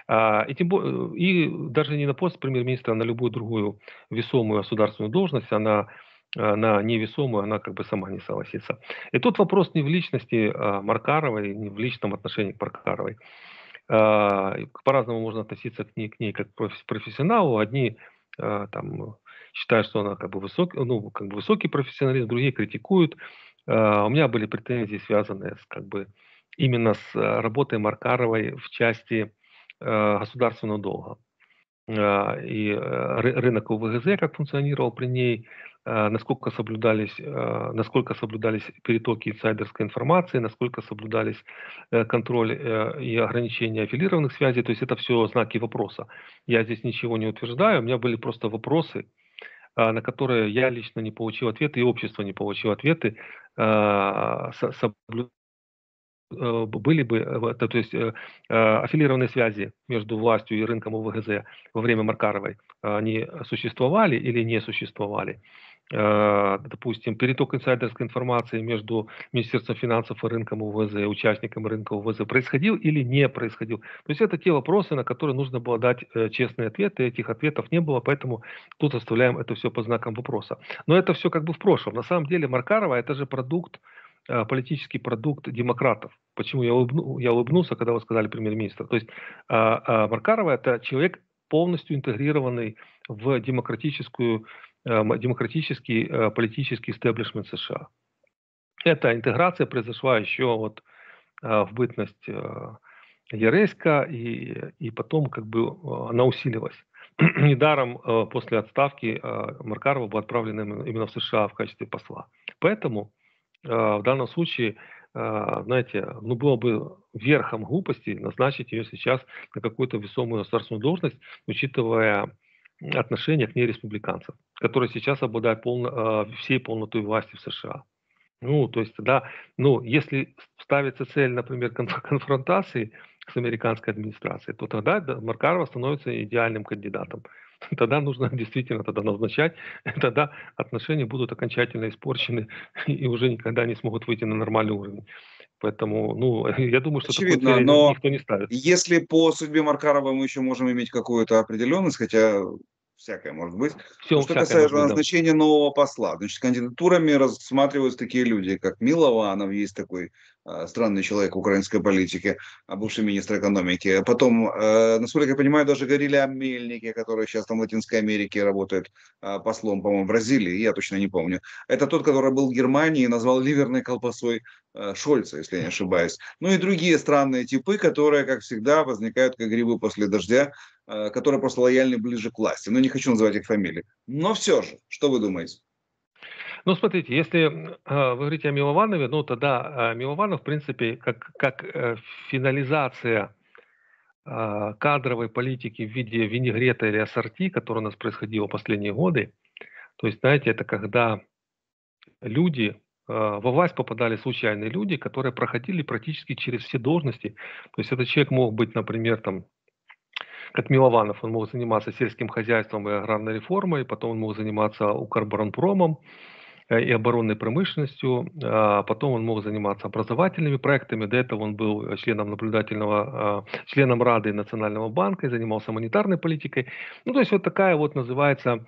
И даже не на пост премьер-министра, а на любую другую весомую государственную должность, она на невесомую, она как бы сама не согласится. И тут вопрос не в личности Маркаровой, не в личном отношении к Маркаровой. По-разному можно относиться к ней как к профессионалу. Одни там считают, что она как бы высокий профессионалист, другие критикуют. У меня были претензии, связанные с как бы именно с работой Маркаровой в части государственного долга. И рынок ОВГЗ, как функционировал при ней, насколько соблюдались перетоки инсайдерской информации, насколько соблюдались контроль и ограничения аффилированных связей. То есть это все знаки вопроса. Я здесь ничего не утверждаю, у меня были просто вопросы, на которые я лично не получил ответы, и общество не получило ответы, были бы, то есть аффилированные связи между властью и рынком ОВГЗ во время Маркаровой, они существовали или не существовали. Допустим, переток инсайдерской информации между Министерством финансов и рынком ОВГЗ, участником рынка ОВГЗ происходил или не происходил. То есть это те вопросы, на которые нужно было дать честные ответы, этих ответов не было, поэтому тут оставляем это все по знакам вопроса. Но это все как бы в прошлом. На самом деле Маркарова это же политический продукт демократов. Почему я улыбнулся, когда вы сказали премьер-министр? То есть Маркарова это человек, полностью интегрированный в демократический политический истеблишмент США. Эта интеграция произошла еще вот в бытность Яреська, и потом как бы она усилилась. Недаром после отставки Маркарова была отправлена именно в США в качестве посла. Поэтому в данном случае, знаете, ну было бы верхом глупости назначить ее сейчас на какую-то весомую государственную должность, учитывая отношение к ней республиканцев, которые сейчас обладают всей полнотой власти в США. Ну, то есть тогда, ну, если ставится цель, например, конфронтации с американской администрацией, то тогда Маркарова становится идеальным кандидатом. Тогда нужно действительно тогда назначать, тогда отношения будут окончательно испорчены и уже никогда не смогут выйти на нормальный уровень. Поэтому, ну, я думаю, что такой Очевидно, цели но никто не ставит. если по судьбе Маркарова мы еще можем иметь какую-то определенность, хотя всякое может быть, то Все что всякое может касается быть, да. назначения нового посла, значит, кандидатурами рассматриваются такие люди, как Милованов, есть такой странный человек в украинской политике, бывший министр экономики. Потом, насколько я понимаю, даже говорили о Мельнике, который сейчас там в Латинской Америке работает послом, по-моему, в Бразилии, я точно не помню. Это тот, который был в Германии и назвал ливерной колбасой Шольца, если я не ошибаюсь. Ну и другие странные типы, которые, как всегда, возникают как грибы после дождя, которые просто лояльны ближе к власти. Но не хочу называть их фамилии. Но все же, что вы думаете? Ну, смотрите, если вы говорите о Милованове, ну, тогда Милованов, в принципе, как финализация кадровой политики в виде винегрета или ассорти, которая у нас происходила последние годы. То есть, знаете, это когда люди, во власть попадали случайные люди, которые проходили практически через все должности. То есть этот человек мог быть, например, там, как Милованов, он мог заниматься сельским хозяйством и аграрной реформой, потом он мог заниматься Укрборонпромом и оборонной промышленностью, потом он мог заниматься образовательными проектами, до этого он был членом Рады Национального банка и занимался монетарной политикой. Ну, то есть вот такая вот называется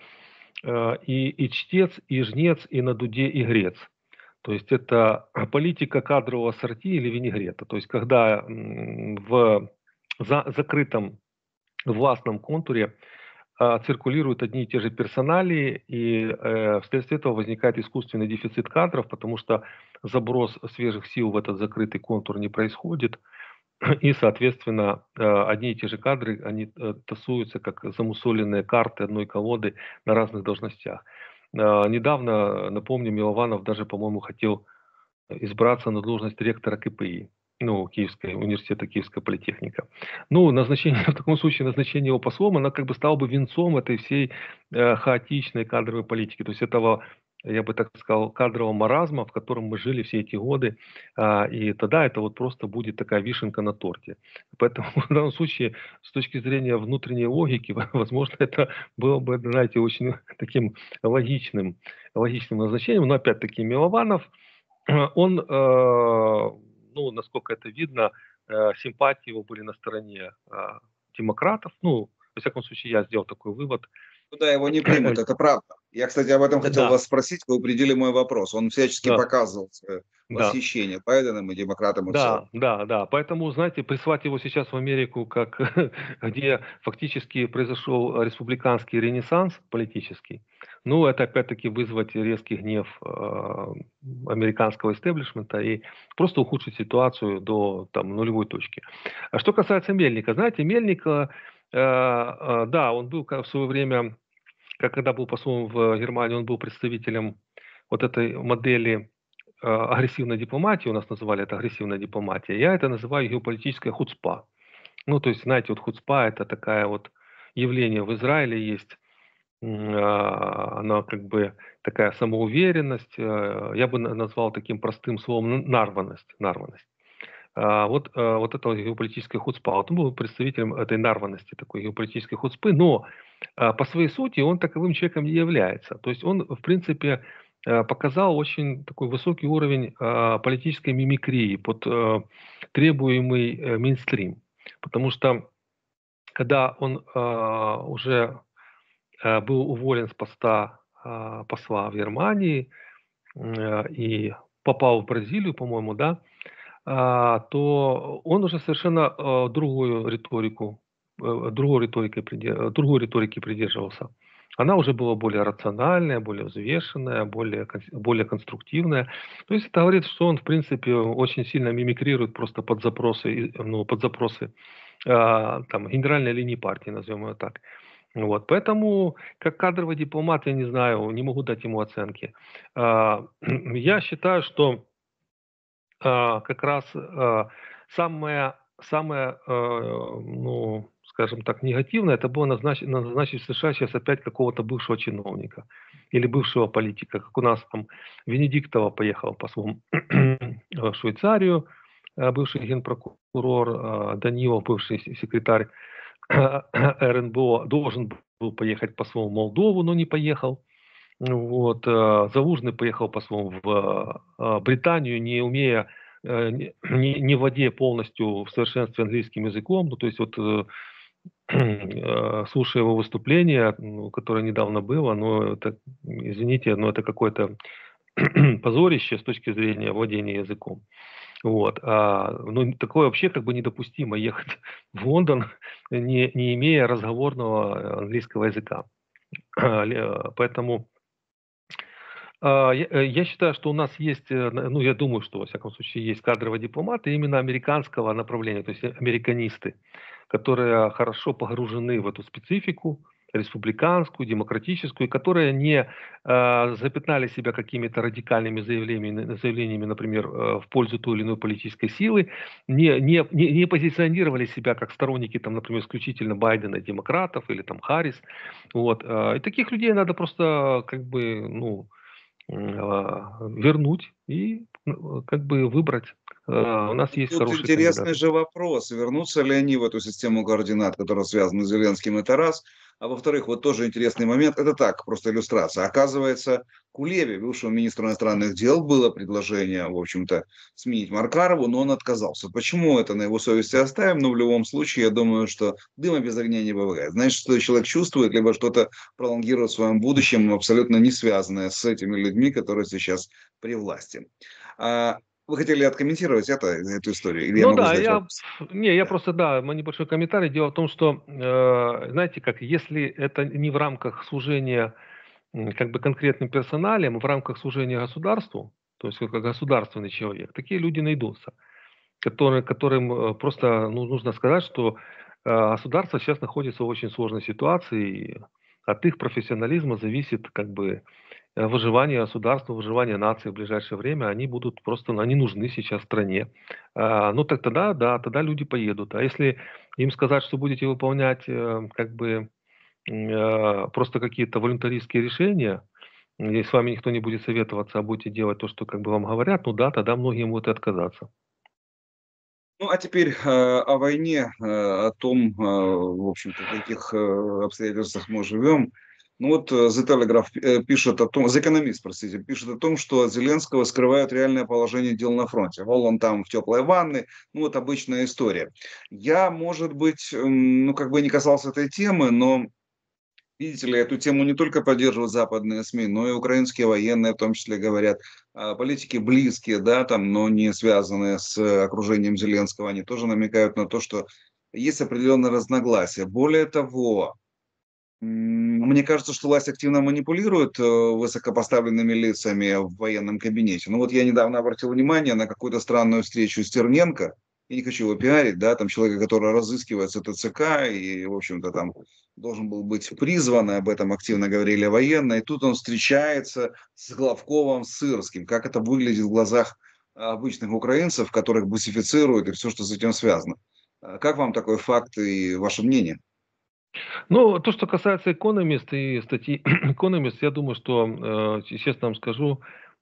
и чтец, и жнец, и на дуде, и грец. То есть это политика кадрового ассорти или винегрета. То есть когда в закрытом властном контуре циркулируют одни и те же персоналии, и вследствие этого возникает искусственный дефицит кадров, потому что заброс свежих сил в этот закрытый контур не происходит, и, соответственно, одни и те же кадры, они тасуются как замусоленные карты одной колоды на разных должностях. Недавно, напомню, Милованов даже, по-моему, хотел избраться на должность ректора КПИ, ну, Киевской, университета Киевская политехника. Ну, назначение, в таком случае назначение его послом, она как бы стала бы венцом этой всей хаотичной кадровой политики, то есть этого, я бы так сказал, кадрового маразма, в котором мы жили все эти годы, и тогда это вот просто будет такая вишенка на торте. Поэтому в данном случае, с точки зрения внутренней логики, возможно, это было бы, знаете, очень таким логичным назначением, но опять-таки Милованов, он, ну, насколько это видно, симпатии его были на стороне демократов. Ну, во всяком случае, я сделал такой вывод. Туда его не примут, это правда. Я, кстати, об этом хотел Да, вас спросить, вы упредили мой вопрос. Он всячески да, показывал свое да. восхищение Байденом и демократам и в целом. Да, да, да. Поэтому, знаете, прислать его сейчас в Америку, как, где фактически произошел республиканский ренессанс политический, ну, это опять-таки вызвать резкий гнев американского истеблишмента и просто ухудшить ситуацию до там, нулевой точки. А что касается Мельника, знаете, Мельник, да, он был в свое время, когда был послом в Германии, он был представителем вот этой модели агрессивной дипломатии, у нас называли это агрессивная дипломатия, я это называю геополитическая хуцпа. Ну, то есть, знаете, вот хуцпа это такая вот явление в Израиле есть, она как бы такая самоуверенность, я бы назвал таким простым словом нарванность. Вот это вот геополитическая хуцпа. Вот он был представителем этой нарванности, такой геополитической хуцпы, но по своей сути он таковым человеком не является. То есть он, в принципе, показал очень такой высокий уровень политической мимикрии под требуемый мейнстрим. Потому что когда он уже был уволен с поста посла в Германии и попал в Бразилию, по-моему, да, то он уже совершенно другой риторики придерживался. Она уже была более рациональная, более взвешенная, более конструктивная. То есть это говорит, что он, в принципе, очень сильно мимикрирует просто под запросы, ну, под запросы там, генеральной линии партии, назовем ее так. Вот, поэтому, как кадровый дипломат, я не знаю, не могу дать ему оценки. Я считаю, что как раз самое, ну, скажем так, негативное, это было назначить в США сейчас опять какого-то бывшего чиновника или бывшего политика, как у нас там Венедиктова поехала послом в Швейцарию, бывший генпрокурор, Данилов, бывший секретарь РНБО, должен был поехать послом в Молдову, но не поехал. Вот, Залужный поехал послом в Британию, не умея, не владея полностью в совершенстве английским языком. Ну, то есть вот, слушая его выступление, ну, которое недавно было, но это, извините, но это какое-то позорище с точки зрения владения языком. Вот. Ну, такое вообще как бы недопустимо ехать в Лондон, не имея разговорного английского языка. Поэтому я считаю, что у нас есть, ну, я думаю, что, во всяком случае, есть кадровые дипломаты именно американского направления, то есть американисты, которые хорошо погружены в эту специфику республиканскую, демократическую, которые не запятнали себя какими-то радикальными заявлениями, например, в пользу той или иной политической силы, не позиционировали себя как сторонники, там, например, исключительно Байдена, демократов или там Харрис. Вот. И таких людей надо просто как бы, ну, вернуть и, как бы выбрать. У нас Ну, есть тут хорошие интересный кандидаты. же вопрос, вернутся ли они в эту систему координат, которая связана с Зеленским, это раз. А во-вторых, вот тоже интересный момент, это так, просто иллюстрация. Оказывается, Кулебе, бывшему министру иностранных дел, было предложение, в общем-то, сменить Маркарову, но он отказался. Почему это на его совести оставим? Но в любом случае, я думаю, что дыма без огня не бывает. Значит, что человек чувствует, либо что-то пролонгирует в своем будущем, абсолютно не связанное с этими людьми, которые сейчас при власти. А, вы хотели откомментировать эту историю, или я Ну могу да, задать вопрос? я Да. просто, да, небольшой комментарий. Дело в том, что, знаете, как, если это не в рамках служения как бы конкретным персоналиям, в рамках служения государству, то есть как государственный человек, такие люди найдутся, которым просто, ну, нужно сказать, что государство сейчас находится в очень сложной ситуации, и от их профессионализма зависит как бы выживание государства, выживание нации в ближайшее время. Они будут просто, они нужны сейчас стране. Ну так тогда, да, тогда люди поедут. А если им сказать, что будете выполнять как бы просто какие-то волюнтаристские решения, и с вами никто не будет советоваться, а будете делать то, что как бы вам говорят, ну да, тогда многие могут и отказаться. Ну, а теперь, о войне, о том, в общем-то, в каких, обстоятельствах мы живем. Ну вот, The Telegraph, пишет о том, The Economist, простите, пишет о том, что от Зеленского скрывают реальное положение дел на фронте. Мол, он там в теплой ванной, ну вот обычная история. Я, может быть, ну, как бы не касался этой темы, но видите ли, эту тему не только поддерживают западные СМИ, но и украинские военные в том числе говорят. Политики близкие, да, там, но не связанные с окружением Зеленского, они тоже намекают на то, что есть определенные разногласия. Более того, мне кажется, что власть активно манипулирует высокопоставленными лицами в военном кабинете. Ну вот я недавно обратил внимание на какую-то странную встречу Стерненко. Я не хочу его пиарить, да, там человека, который разыскивается ТЦК и, в общем-то, там должен был быть призван, и об этом активно говорили военные. И тут он встречается с главковым Сырским. Как это выглядит в глазах обычных украинцев, которых бусифицируют и все, что с этим связано. Как вам такой факт и ваше мнение? Ну, то, что касается Economist и статьи Economist, я думаю, что, честно вам скажу,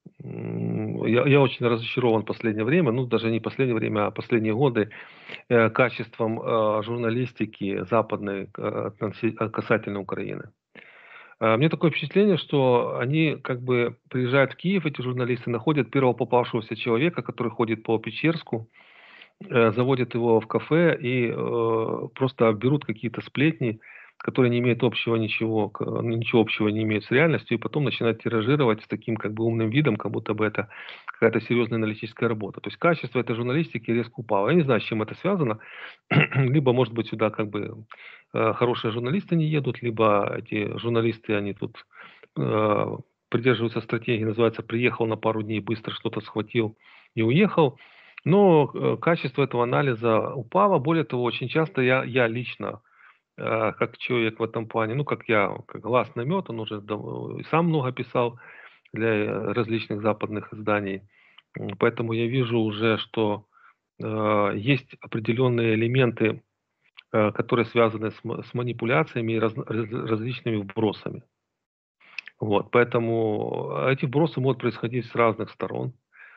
я очень разочарован в последнее время, ну, даже не последнее время, а последние годы, качеством журналистики западной касательно Украины. Мне такое впечатление, что они как бы приезжают в Киев, эти журналисты, находят первого попавшегося человека, который ходит по Печерску, заводят его в кафе и просто берут какие-то сплетни, которые не имеют общего ничего, ничего общего не имеют с реальностью, и потом начинают тиражировать с таким как бы умным видом, как будто бы это какая-то серьезная аналитическая работа. То есть качество этой журналистики резко упало. Я не знаю, с чем это связано. Либо, может быть, сюда как бы хорошие журналисты не едут, либо эти журналисты, они тут э, придерживаются стратегии, называется «приехал на пару дней, быстро что-то схватил и уехал». Но качество этого анализа упало. Более того, очень часто я лично, как человек в этом плане, ну, как я, как глаз наметан, уже и сам много писал для различных западных изданий. Поэтому я вижу уже, что есть определенные элементы, которые связаны с манипуляциями и различными вбросами. Вот, поэтому эти вбросы могут происходить с разных сторон.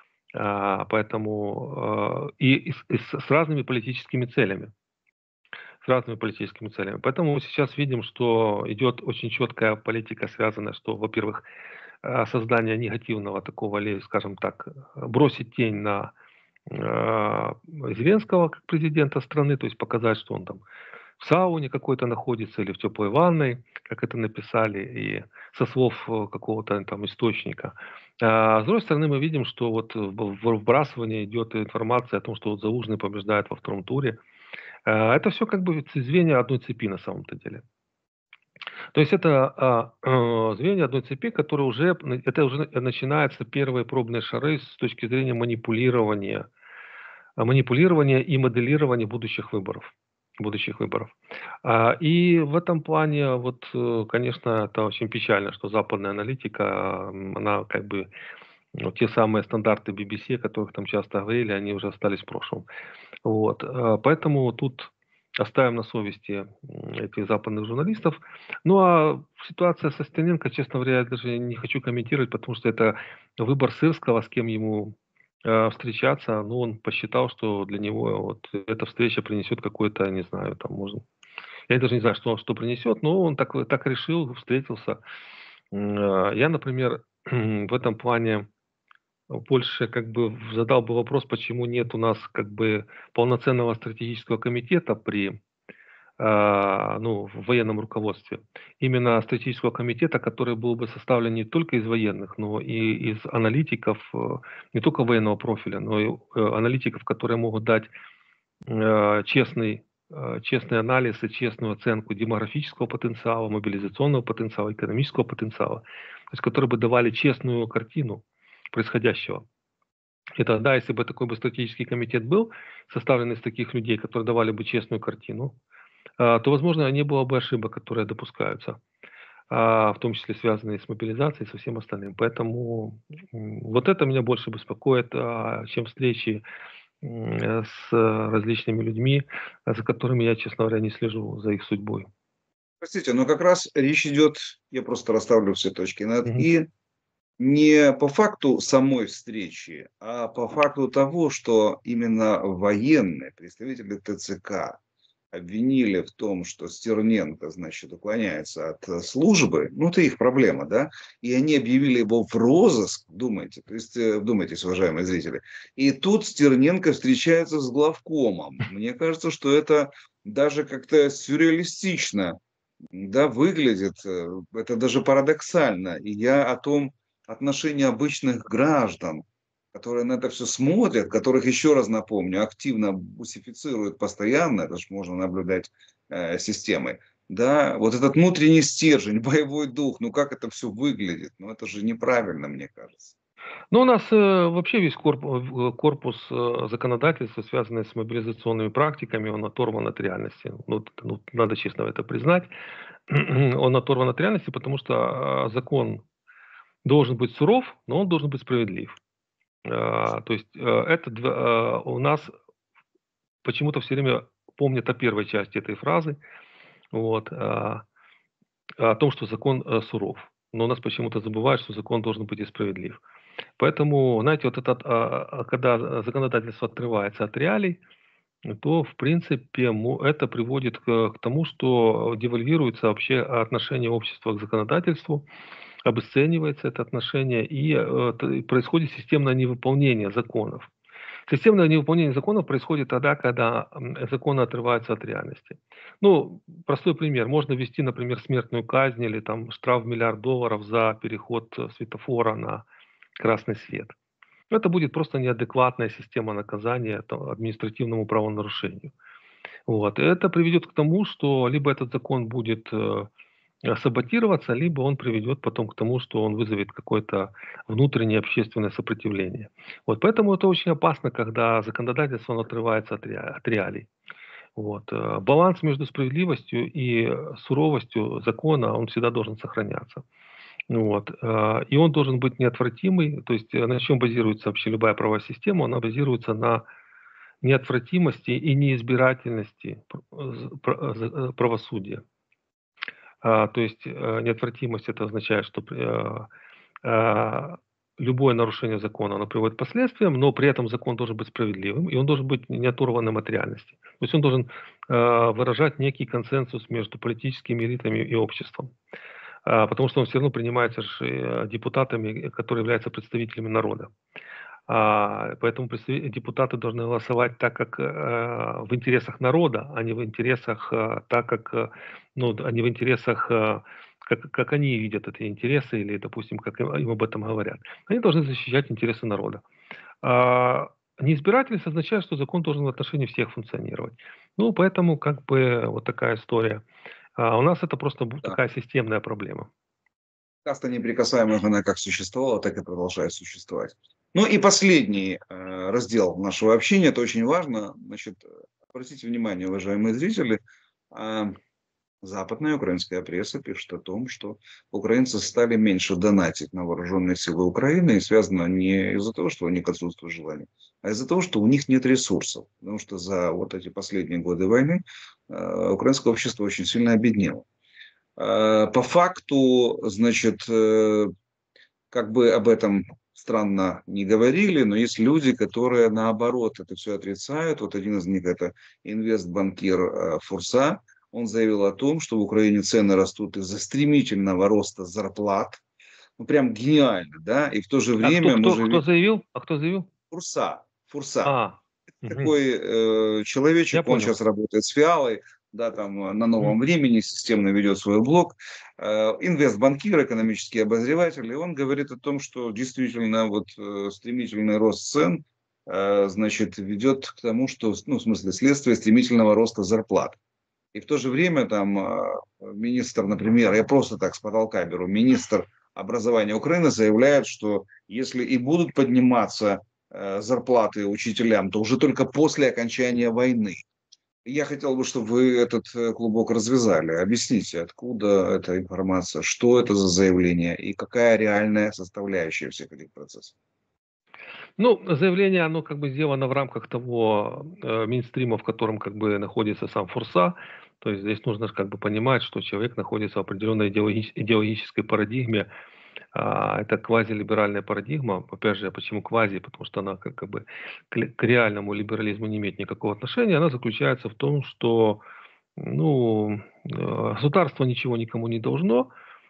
Поэтому и с разными политическими целями. С разными политическими целями. Поэтому мы сейчас видим, что идет очень четкая политика, связанная, что, во-первых, создание негативного такого, или, скажем так, бросить тень на Зеленского как президента страны, то есть показать, что он там в сауне какой-то находится или в теплой ванной, как это написали, и со слов какого-то там источника. А с другой стороны, мы видим, что вот в вбрасывании идет информация о том, что вот Залужный побеждает во втором туре. Это все как бы звенья одной цепи на самом-то деле. То есть это звенья одной цепи, которые уже, это уже начинаются первые пробные шары с точки зрения манипулирования и моделирования будущих выборов. Будущих выборов. И в этом плане, вот, конечно, это очень печально, что западная аналитика, она как бы, вот те самые стандарты BBC, о которых там часто говорили, они уже остались в прошлом. Вот. Поэтому тут оставим на совести этих западных журналистов. Ну а ситуация со Стерненко, честно говоря, я даже не хочу комментировать, потому что это выбор Сырского, с кем ему встречаться. Ну, он посчитал, что для него вот эта встреча принесет какой-то, не знаю, там можно. Я даже не знаю, что принесет, но он так решил, встретился. Я, например, в этом плане больше как бы задал бы вопрос, почему нет у нас как бы полноценного стратегического комитета при ну, в военном руководстве. Именно стратегического комитета, который был бы составлен не только из военных, но и из аналитиков, не только военного профиля, но и аналитиков, которые могут дать честный анализ и честную оценку демографического потенциала, мобилизационного потенциала, экономического потенциала, то есть которые бы давали честную картину происходящего. И тогда, если бы такой бы стратегический комитет был, составлен из таких людей, которые давали бы честную картину, то, возможно, не было бы ошибок, которые допускаются, в том числе связанные с мобилизацией и со всем остальным. Поэтому вот это меня больше беспокоит, чем встречи с различными людьми, за которыми я, честно говоря, не слежу за их судьбой. Простите, но как раз речь идет, я просто расставлю все точки над Мгм. «и», не по факту самой встречи, а по факту того, что именно военные представители ТЦК обвинили в том, что Стерненко, значит, уклоняется от службы, ну, это их проблема, да, и они объявили его в розыск, думайте, то есть, вдумайтесь, уважаемые зрители, и тут Стерненко встречается с главкомом. Мне кажется, что это даже как-то сюрреалистично, да, выглядит, это даже парадоксально. И я о том отношении обычных граждан, которые на это все смотрят, которых, еще раз напомню, активно бусифицируют постоянно, это ж можно наблюдать системой. Да, вот этот внутренний стержень, боевой дух, ну как это все выглядит? Ну это же неправильно, мне кажется. Ну, у нас вообще весь корпус законодательства, связанный с мобилизационными практиками, он оторван от реальности. Ну, надо честно это признать. Он оторван от реальности, потому что закон должен быть суров, но он должен быть справедлив. То есть у нас почему-то все время помнят о первой части этой фразы, вот, о том, что закон суров. Но у нас почему-то забывают, что закон должен быть и справедлив. Поэтому, знаете, вот этот, когда законодательство отрывается от реалий, то, в принципе, это приводит к тому, что девальвируется вообще отношение общества к законодательству, обесценивается это отношение, и происходит системное невыполнение законов. Системное невыполнение законов происходит тогда, когда законы отрываются от реальности. Ну, простой пример. Можно ввести, например, смертную казнь или там штраф в $1 миллиард за переход светофора на красный свет. Это будет просто неадекватная система наказания административному правонарушению. Вот. И это приведет к тому, что либо этот закон будет саботироваться, либо он приведет потом к тому, что он вызовет какое-то внутреннее общественное сопротивление. Вот. Поэтому это очень опасно, когда законодательство отрывается от реалий. Вот. Баланс между справедливостью и суровостью закона, он всегда должен сохраняться. Вот. И он должен быть неотвратимый. То есть на чем базируется вообще любая правовая система? Она базируется на неотвратимости и неизбирательности правосудия. То есть неотвратимость это означает, что любое нарушение закона, оно приводит к последствиям, но при этом закон должен быть справедливым, и он должен быть не оторванным от реальности. То есть он должен выражать некий консенсус между политическими элитами и обществом. Потому что он все равно принимается депутатами, которые являются представителями народа. Поэтому депутаты должны голосовать так, как в интересах народа, а не в интересах так, как, ну, а не в интересах, как они видят эти интересы или, допустим, как им об этом говорят. Они должны защищать интересы народа. А, Неизбирательность означает, что закон должен в отношении всех функционировать. Ну, поэтому как бы вот такая история. У нас это просто Да. такая системная проблема. Каста неприкасаемых, она как существовала, так и продолжает существовать. Ну и последний раздел нашего общения, это очень важно. Значит, обратите внимание, уважаемые зрители, а, западная и украинская пресса пишет о том, что украинцы стали меньше донатить на вооруженные силы Украины, и связано не из-за того, что у них отсутствует желание, а из-за того, что у них нет ресурсов. Потому что за вот эти последние годы войны украинское общество очень сильно обеднело. По факту, значит, как бы об этом странно не говорили, но есть люди, которые наоборот это все отрицают. Вот один из них это инвестбанкир Фурса. Он заявил о том, что в Украине цены растут из-за стремительного роста зарплат. Ну, прям гениально, да? И в то же А кто, время мы кто, живем... кто заявил? А кто заявил? Фурса. А, мгм. Такой Я человечек, он понял. сейчас работает с Фиалой, да, там на Мгм. новом времени системно ведет свой блог. Инвестбанкир, экономический обозреватель, и он говорит о том, что действительно вот стремительный рост цен, значит, ведет к тому, что, ну, в смысле, следствие стремительного роста зарплат. И в то же время там министр, например, я просто так с потолка беру, министр образования Украины заявляет, что если и будут подниматься зарплаты учителям, то уже только после окончания войны. Я хотел бы, чтобы вы этот клубок развязали. Объясните, откуда эта информация, что это за заявление и какая реальная составляющая всех этих процессов. Ну, заявление, оно как бы сделано в рамках того мейнстрима, в котором как бы находится сам Фурса. То есть здесь нужно как бы понимать, что человек находится в определенной идеологической парадигме. Это квазилиберальная парадигма. Опять же, почему квази? Потому что она как бы к реальному либерализму не имеет никакого отношения. Она заключается в том, что ну, государство ничего никому не должно,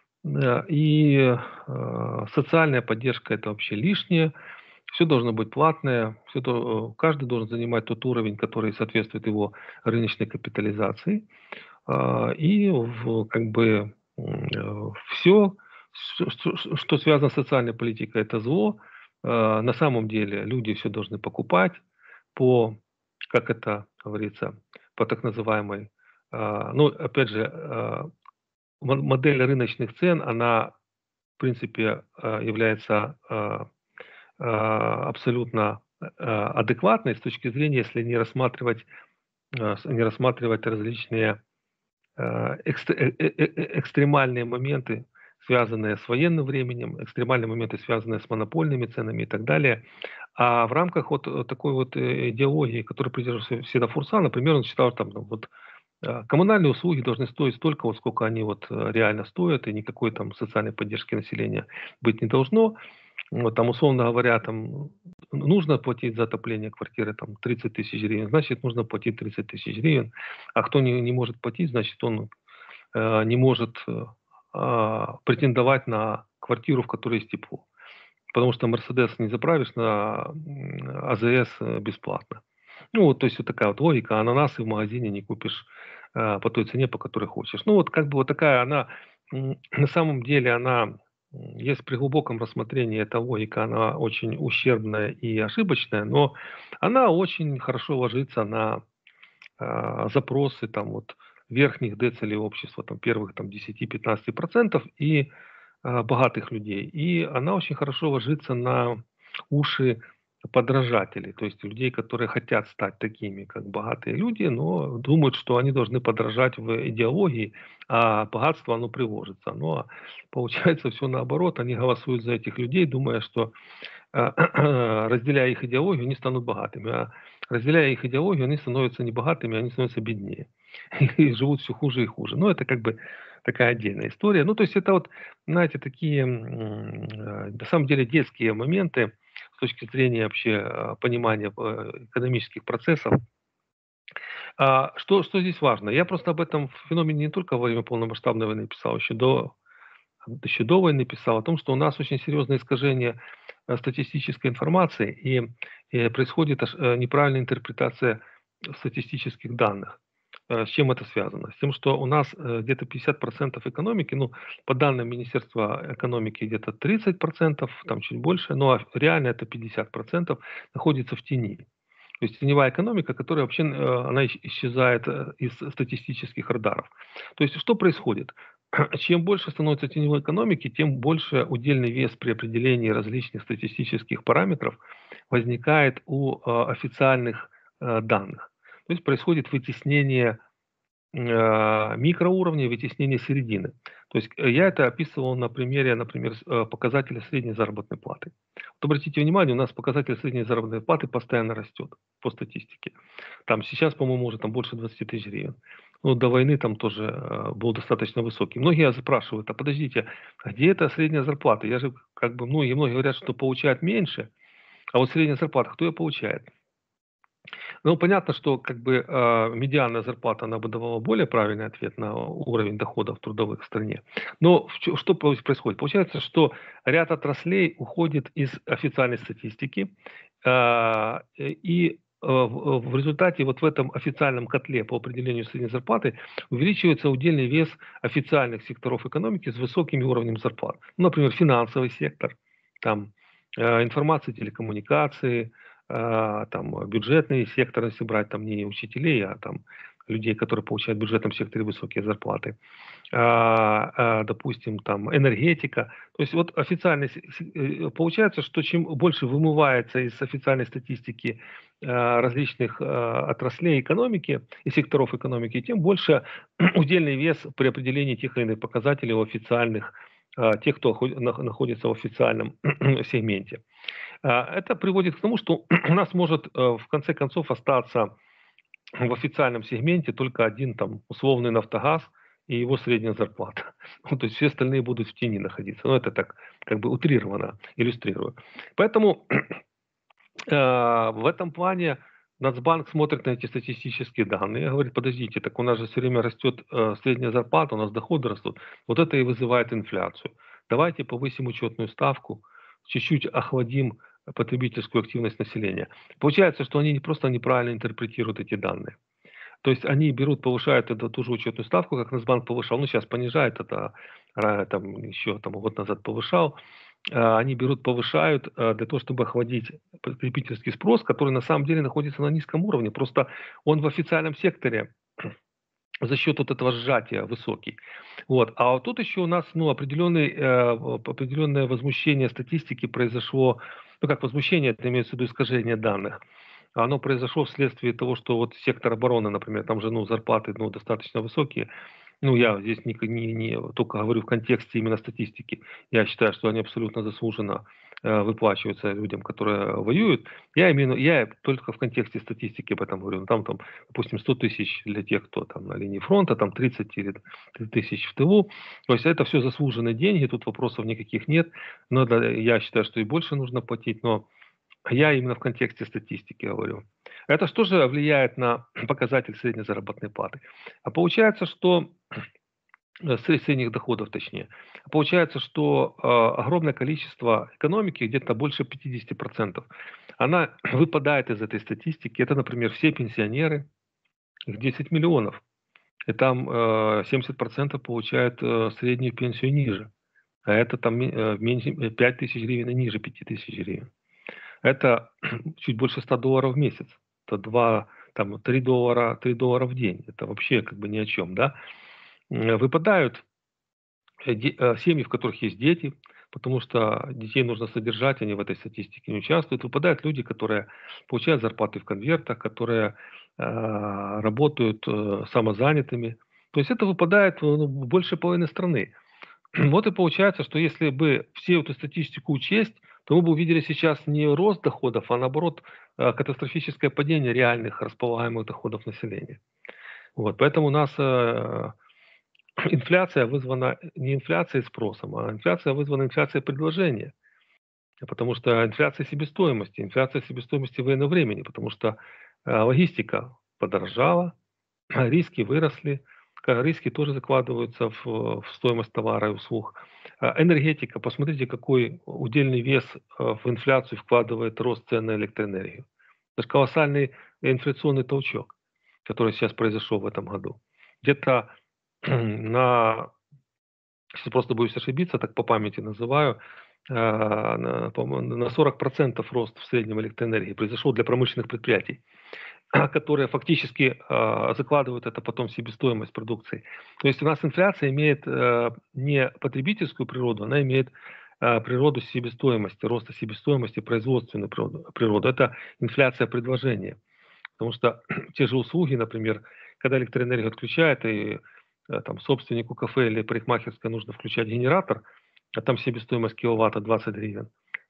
и социальная поддержка это вообще лишнее. Все должно быть платное, каждый должен занимать тот уровень, который соответствует его рыночной капитализации. И как бы все, что связано с социальной политикой, это зло. На самом деле люди все должны покупать по, как это говорится, по так называемой, ну, опять же, модель рыночных цен, она, в принципе, является абсолютно адекватной с точки зрения, если не рассматривать различные экстремальные моменты, связанные с военным временем, экстремальные моменты, связанные с монопольными ценами и так далее. А в рамках вот такой вот идеологии, которой придерживался всегда Фурса, например, он считал, там, ну, вот, коммунальные услуги должны стоить столько, вот сколько они вот реально стоят, и никакой там социальной поддержки населения быть не должно. Вот, там, условно говоря, там нужно платить за отопление квартиры там 30 тысяч гривен, значит, нужно платить 30 тысяч гривен. А кто не может платить, значит, он не может претендовать на квартиру, в которой есть тепло. Потому что Мерседес не заправишь на АЗС бесплатно. Ну, вот, то есть вот такая вот логика. Ананасы в магазине не купишь по той цене, по которой хочешь. Ну, вот как бы вот такая она, на самом деле она, если при глубоком рассмотрении эта логика, она очень ущербная и ошибочная, но она очень хорошо ложится на запросы там вот верхних децилей общества, там первых там 10-15% и богатых людей. И она очень хорошо ложится на уши подражателей, то есть людей, которые хотят стать такими, как богатые люди, но думают, что они должны подражать в идеологии, а богатство оно приложится. Но получается все наоборот, они голосуют за этих людей, думая, что разделяя их идеологию, они станут богатыми. А разделяя их идеологию, они становятся не богатыми, они становятся беднее. И живут все хуже и хуже. Но это как бы такая отдельная история. Ну, то есть это вот, знаете, такие, на самом деле, детские моменты с точки зрения вообще понимания экономических процессов. Что здесь важно? Я просто об этом феномене не только во время полномасштабной войны писал, еще до еще до войны писал о том, что у нас очень серьезное искажение статистической информации и происходит неправильная интерпретация статистических данных. С чем это связано? С тем, что у нас где-то 50% экономики, ну, по данным Министерства экономики где-то 30%, там чуть больше, но реально это 50% находится в тени. То есть теневая экономика, которая вообще она исчезает из статистических радаров. То есть что происходит? Чем больше становится теневой экономики, тем больше удельный вес при определении различных статистических параметров возникает у официальных данных. То есть происходит вытеснение микроуровня, вытеснение середины. То есть я это описывал на примере, например, показателя средней заработной платы. Вот обратите внимание, у нас показатель средней заработной платы постоянно растет по статистике. Там сейчас, по-моему, уже там больше 20 тысяч гривен. Ну, до войны там тоже был достаточно высокий. Многие спрашивают, а подождите, а где эта средняя зарплата? Я же как бы, многие говорят, что получают меньше, а вот средняя зарплата, кто ее получает? Ну, понятно, что как бы медианная зарплата, она бы давала более правильный ответ на уровень доходов трудовых в стране. Но что происходит? Получается, что ряд отраслей уходит из официальной статистики, и в результате вот в этом официальном котле по определению средней зарплаты увеличивается удельный вес официальных секторов экономики с высокими уровнями зарплат. Ну, например, финансовый сектор, там, информация, телекоммуникации, там бюджетный сектор, если брать там не учителей, а там людей, которые получают в бюджетном секторе высокие зарплаты, допустим, там энергетика. То есть вот официально получается, что чем больше вымывается из официальной статистики различных отраслей экономики и секторов экономики, тем больше удельный вес при определении тех или иных показателей у официальных, тех, кто находится в официальном сегменте. Это приводит к тому, что у нас может в конце концов остаться в официальном сегменте только один там условный «Нафтогаз» и его средняя зарплата. Ну, то есть все остальные будут в тени находиться. Ну, это так как бы утрированно иллюстрирую. Поэтому в этом плане Нацбанк смотрит на эти статистические данные и говорит, подождите, так у нас же все время растет средняя зарплата, у нас доходы растут. Вот это и вызывает инфляцию. Давайте повысим учетную ставку, чуть-чуть охладим потребительскую активность населения. Получается, что они просто неправильно интерпретируют эти данные. То есть они берут, повышают эту ту же учетную ставку, как Нацбанк повышал, ну сейчас понижает это, там еще там, год назад повышал, они берут, повышают для того, чтобы охладить потребительский спрос, который на самом деле находится на низком уровне. Просто он в официальном секторе за счет вот этого сжатия высокий. Вот. А вот тут еще у нас определенное возмущение статистики произошло, ну как возмущение, это имеется в виду искажение данных. Оно произошло вследствие того, что вот сектор обороны, например, там же зарплаты достаточно высокие. Ну, я здесь не только говорю в контексте именно статистики. Я считаю, что они абсолютно заслуженно выплачиваются людям, которые воюют. Я только в контексте статистики об этом говорю. Ну, там, допустим, 100 тысяч для тех, кто там на линии фронта, там 30 или 30 тысяч в тылу. То есть это все заслуженные деньги, тут вопросов никаких нет. Я считаю, что и больше нужно платить, но я именно в контексте статистики говорю. Это что же влияет на показатель средней заработной платы? А получается, что средних доходов, точнее. Получается, что огромное количество экономики, где-то больше 50%, она выпадает из этой статистики. Это, например, все пенсионеры, их 10 миллионов. И там 70% получают среднюю пенсию ниже. А это там меньше 5 тысяч гривен и ниже 5 тысяч гривен. Это чуть больше $100 в месяц. Это 3 доллара в день. Это вообще как бы ни о чем, да? Выпадают семьи, в которых есть дети, потому что детей нужно содержать, они в этой статистике не участвуют. Выпадают люди, которые получают зарплаты в конвертах, которые работают самозанятыми. То есть это выпадает больше половины страны. Вот и получается, что если бы всю эту статистику учесть, то мы бы увидели сейчас не рост доходов, а наоборот катастрофическое падение реальных располагаемых доходов населения. Вот, поэтому у нас инфляция вызвана не инфляцией спросом, а инфляция вызвана инфляцией предложения. Потому что инфляция себестоимости военного времени, потому что логистика подорожала, риски выросли, риски тоже закладываются в стоимость товара и услуг. Энергетика. Посмотрите, какой удельный вес в инфляцию вкладывает рост цен на электроэнергию. Это же колоссальный инфляционный толчок, который сейчас произошел в этом году. Где-то на, если просто боюсь ошибиться, так по памяти называю, на 40% рост в среднем электроэнергии произошел для промышленных предприятий, которые фактически закладывают это потом в себестоимость продукции. То есть у нас инфляция имеет не потребительскую природу, она имеет природу себестоимости, роста себестоимости, производственную природу. Это инфляция предложения. Потому что те же услуги, например, когда электроэнергию отключают, и там собственнику кафе или парикмахерской нужно включать генератор, а там себестоимость киловатта 20 гривен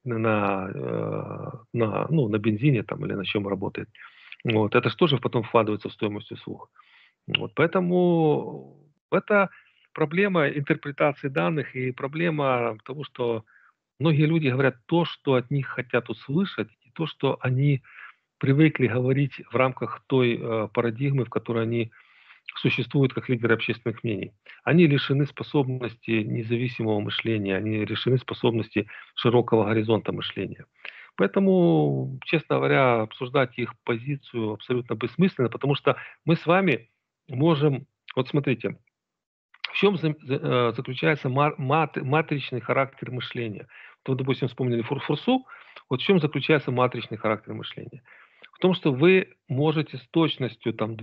на бензине там, или на чем работает. Вот, это же тоже потом вкладывается в стоимость услуг. Вот, поэтому это проблема интерпретации данных и проблема того, что многие люди говорят то, что от них хотят услышать, и то, что они привыкли говорить в рамках той парадигмы, в которой они существуют как лидеры общественных мнений. Они лишены способности независимого мышления, они лишены способности широкого горизонта мышления. Поэтому, честно говоря, обсуждать их позицию абсолютно бессмысленно, потому что мы с вами можем... Вот смотрите, в чем заключается матричный характер мышления? Вот, допустим, вспомнили Фурсу. Вот в чем заключается матричный характер мышления? В том, что вы можете с точностью там, до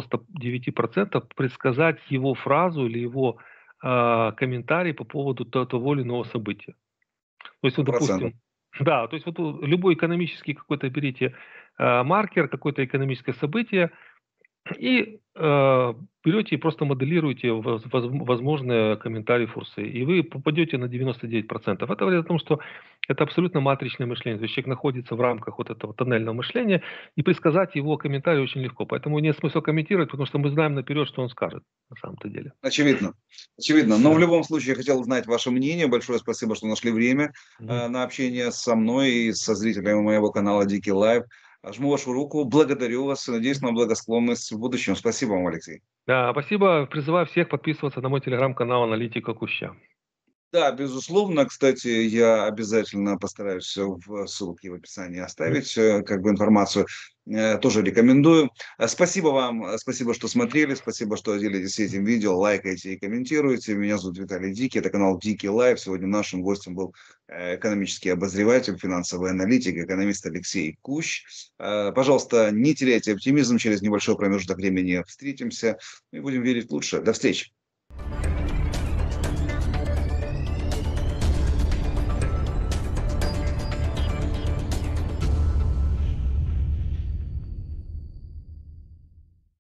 99% предсказать его фразу или его комментарий по поводу того или иного события. То есть, вот, 100%. допустим, да, то есть вот любой экономический какой-то берите маркер, какое-то экономическое событие, и берете и просто моделируете возможные комментарии Фурсы. И вы попадете на 99%. Это говорит о том, что это абсолютно матричное мышление. То есть человек находится в рамках вот этого тоннельного мышления, и предсказать его комментарий очень легко. Поэтому нет смысла комментировать, потому что мы знаем наперед, что он скажет на самом-то деле. Очевидно. Очевидно. Но в Да. любом случае я хотел узнать ваше мнение. Большое спасибо, что нашли время Мгм. на общение со мной и со зрителями моего канала Дикий Лайв. Жму вашу руку, благодарю вас и надеюсь на благосклонность в будущем. Спасибо вам, Алексей. Да, спасибо. Призываю всех подписываться на мой телеграм-канал «Аналитика Куща». Да, безусловно. Кстати, я обязательно постараюсь в ссылке в описании оставить как бы информацию. Тоже рекомендую. Спасибо вам, спасибо, что смотрели, спасибо, что делитесь этим видео, лайкаете и комментируете. Меня зовут Виталий Дикий, это канал Дикий Лайв. Сегодня нашим гостем был экономический обозреватель, финансовый аналитик, экономист Алексей Кущ. Пожалуйста, не теряйте оптимизм, через небольшой промежуток времени встретимся и будем верить в лучшее. До встречи.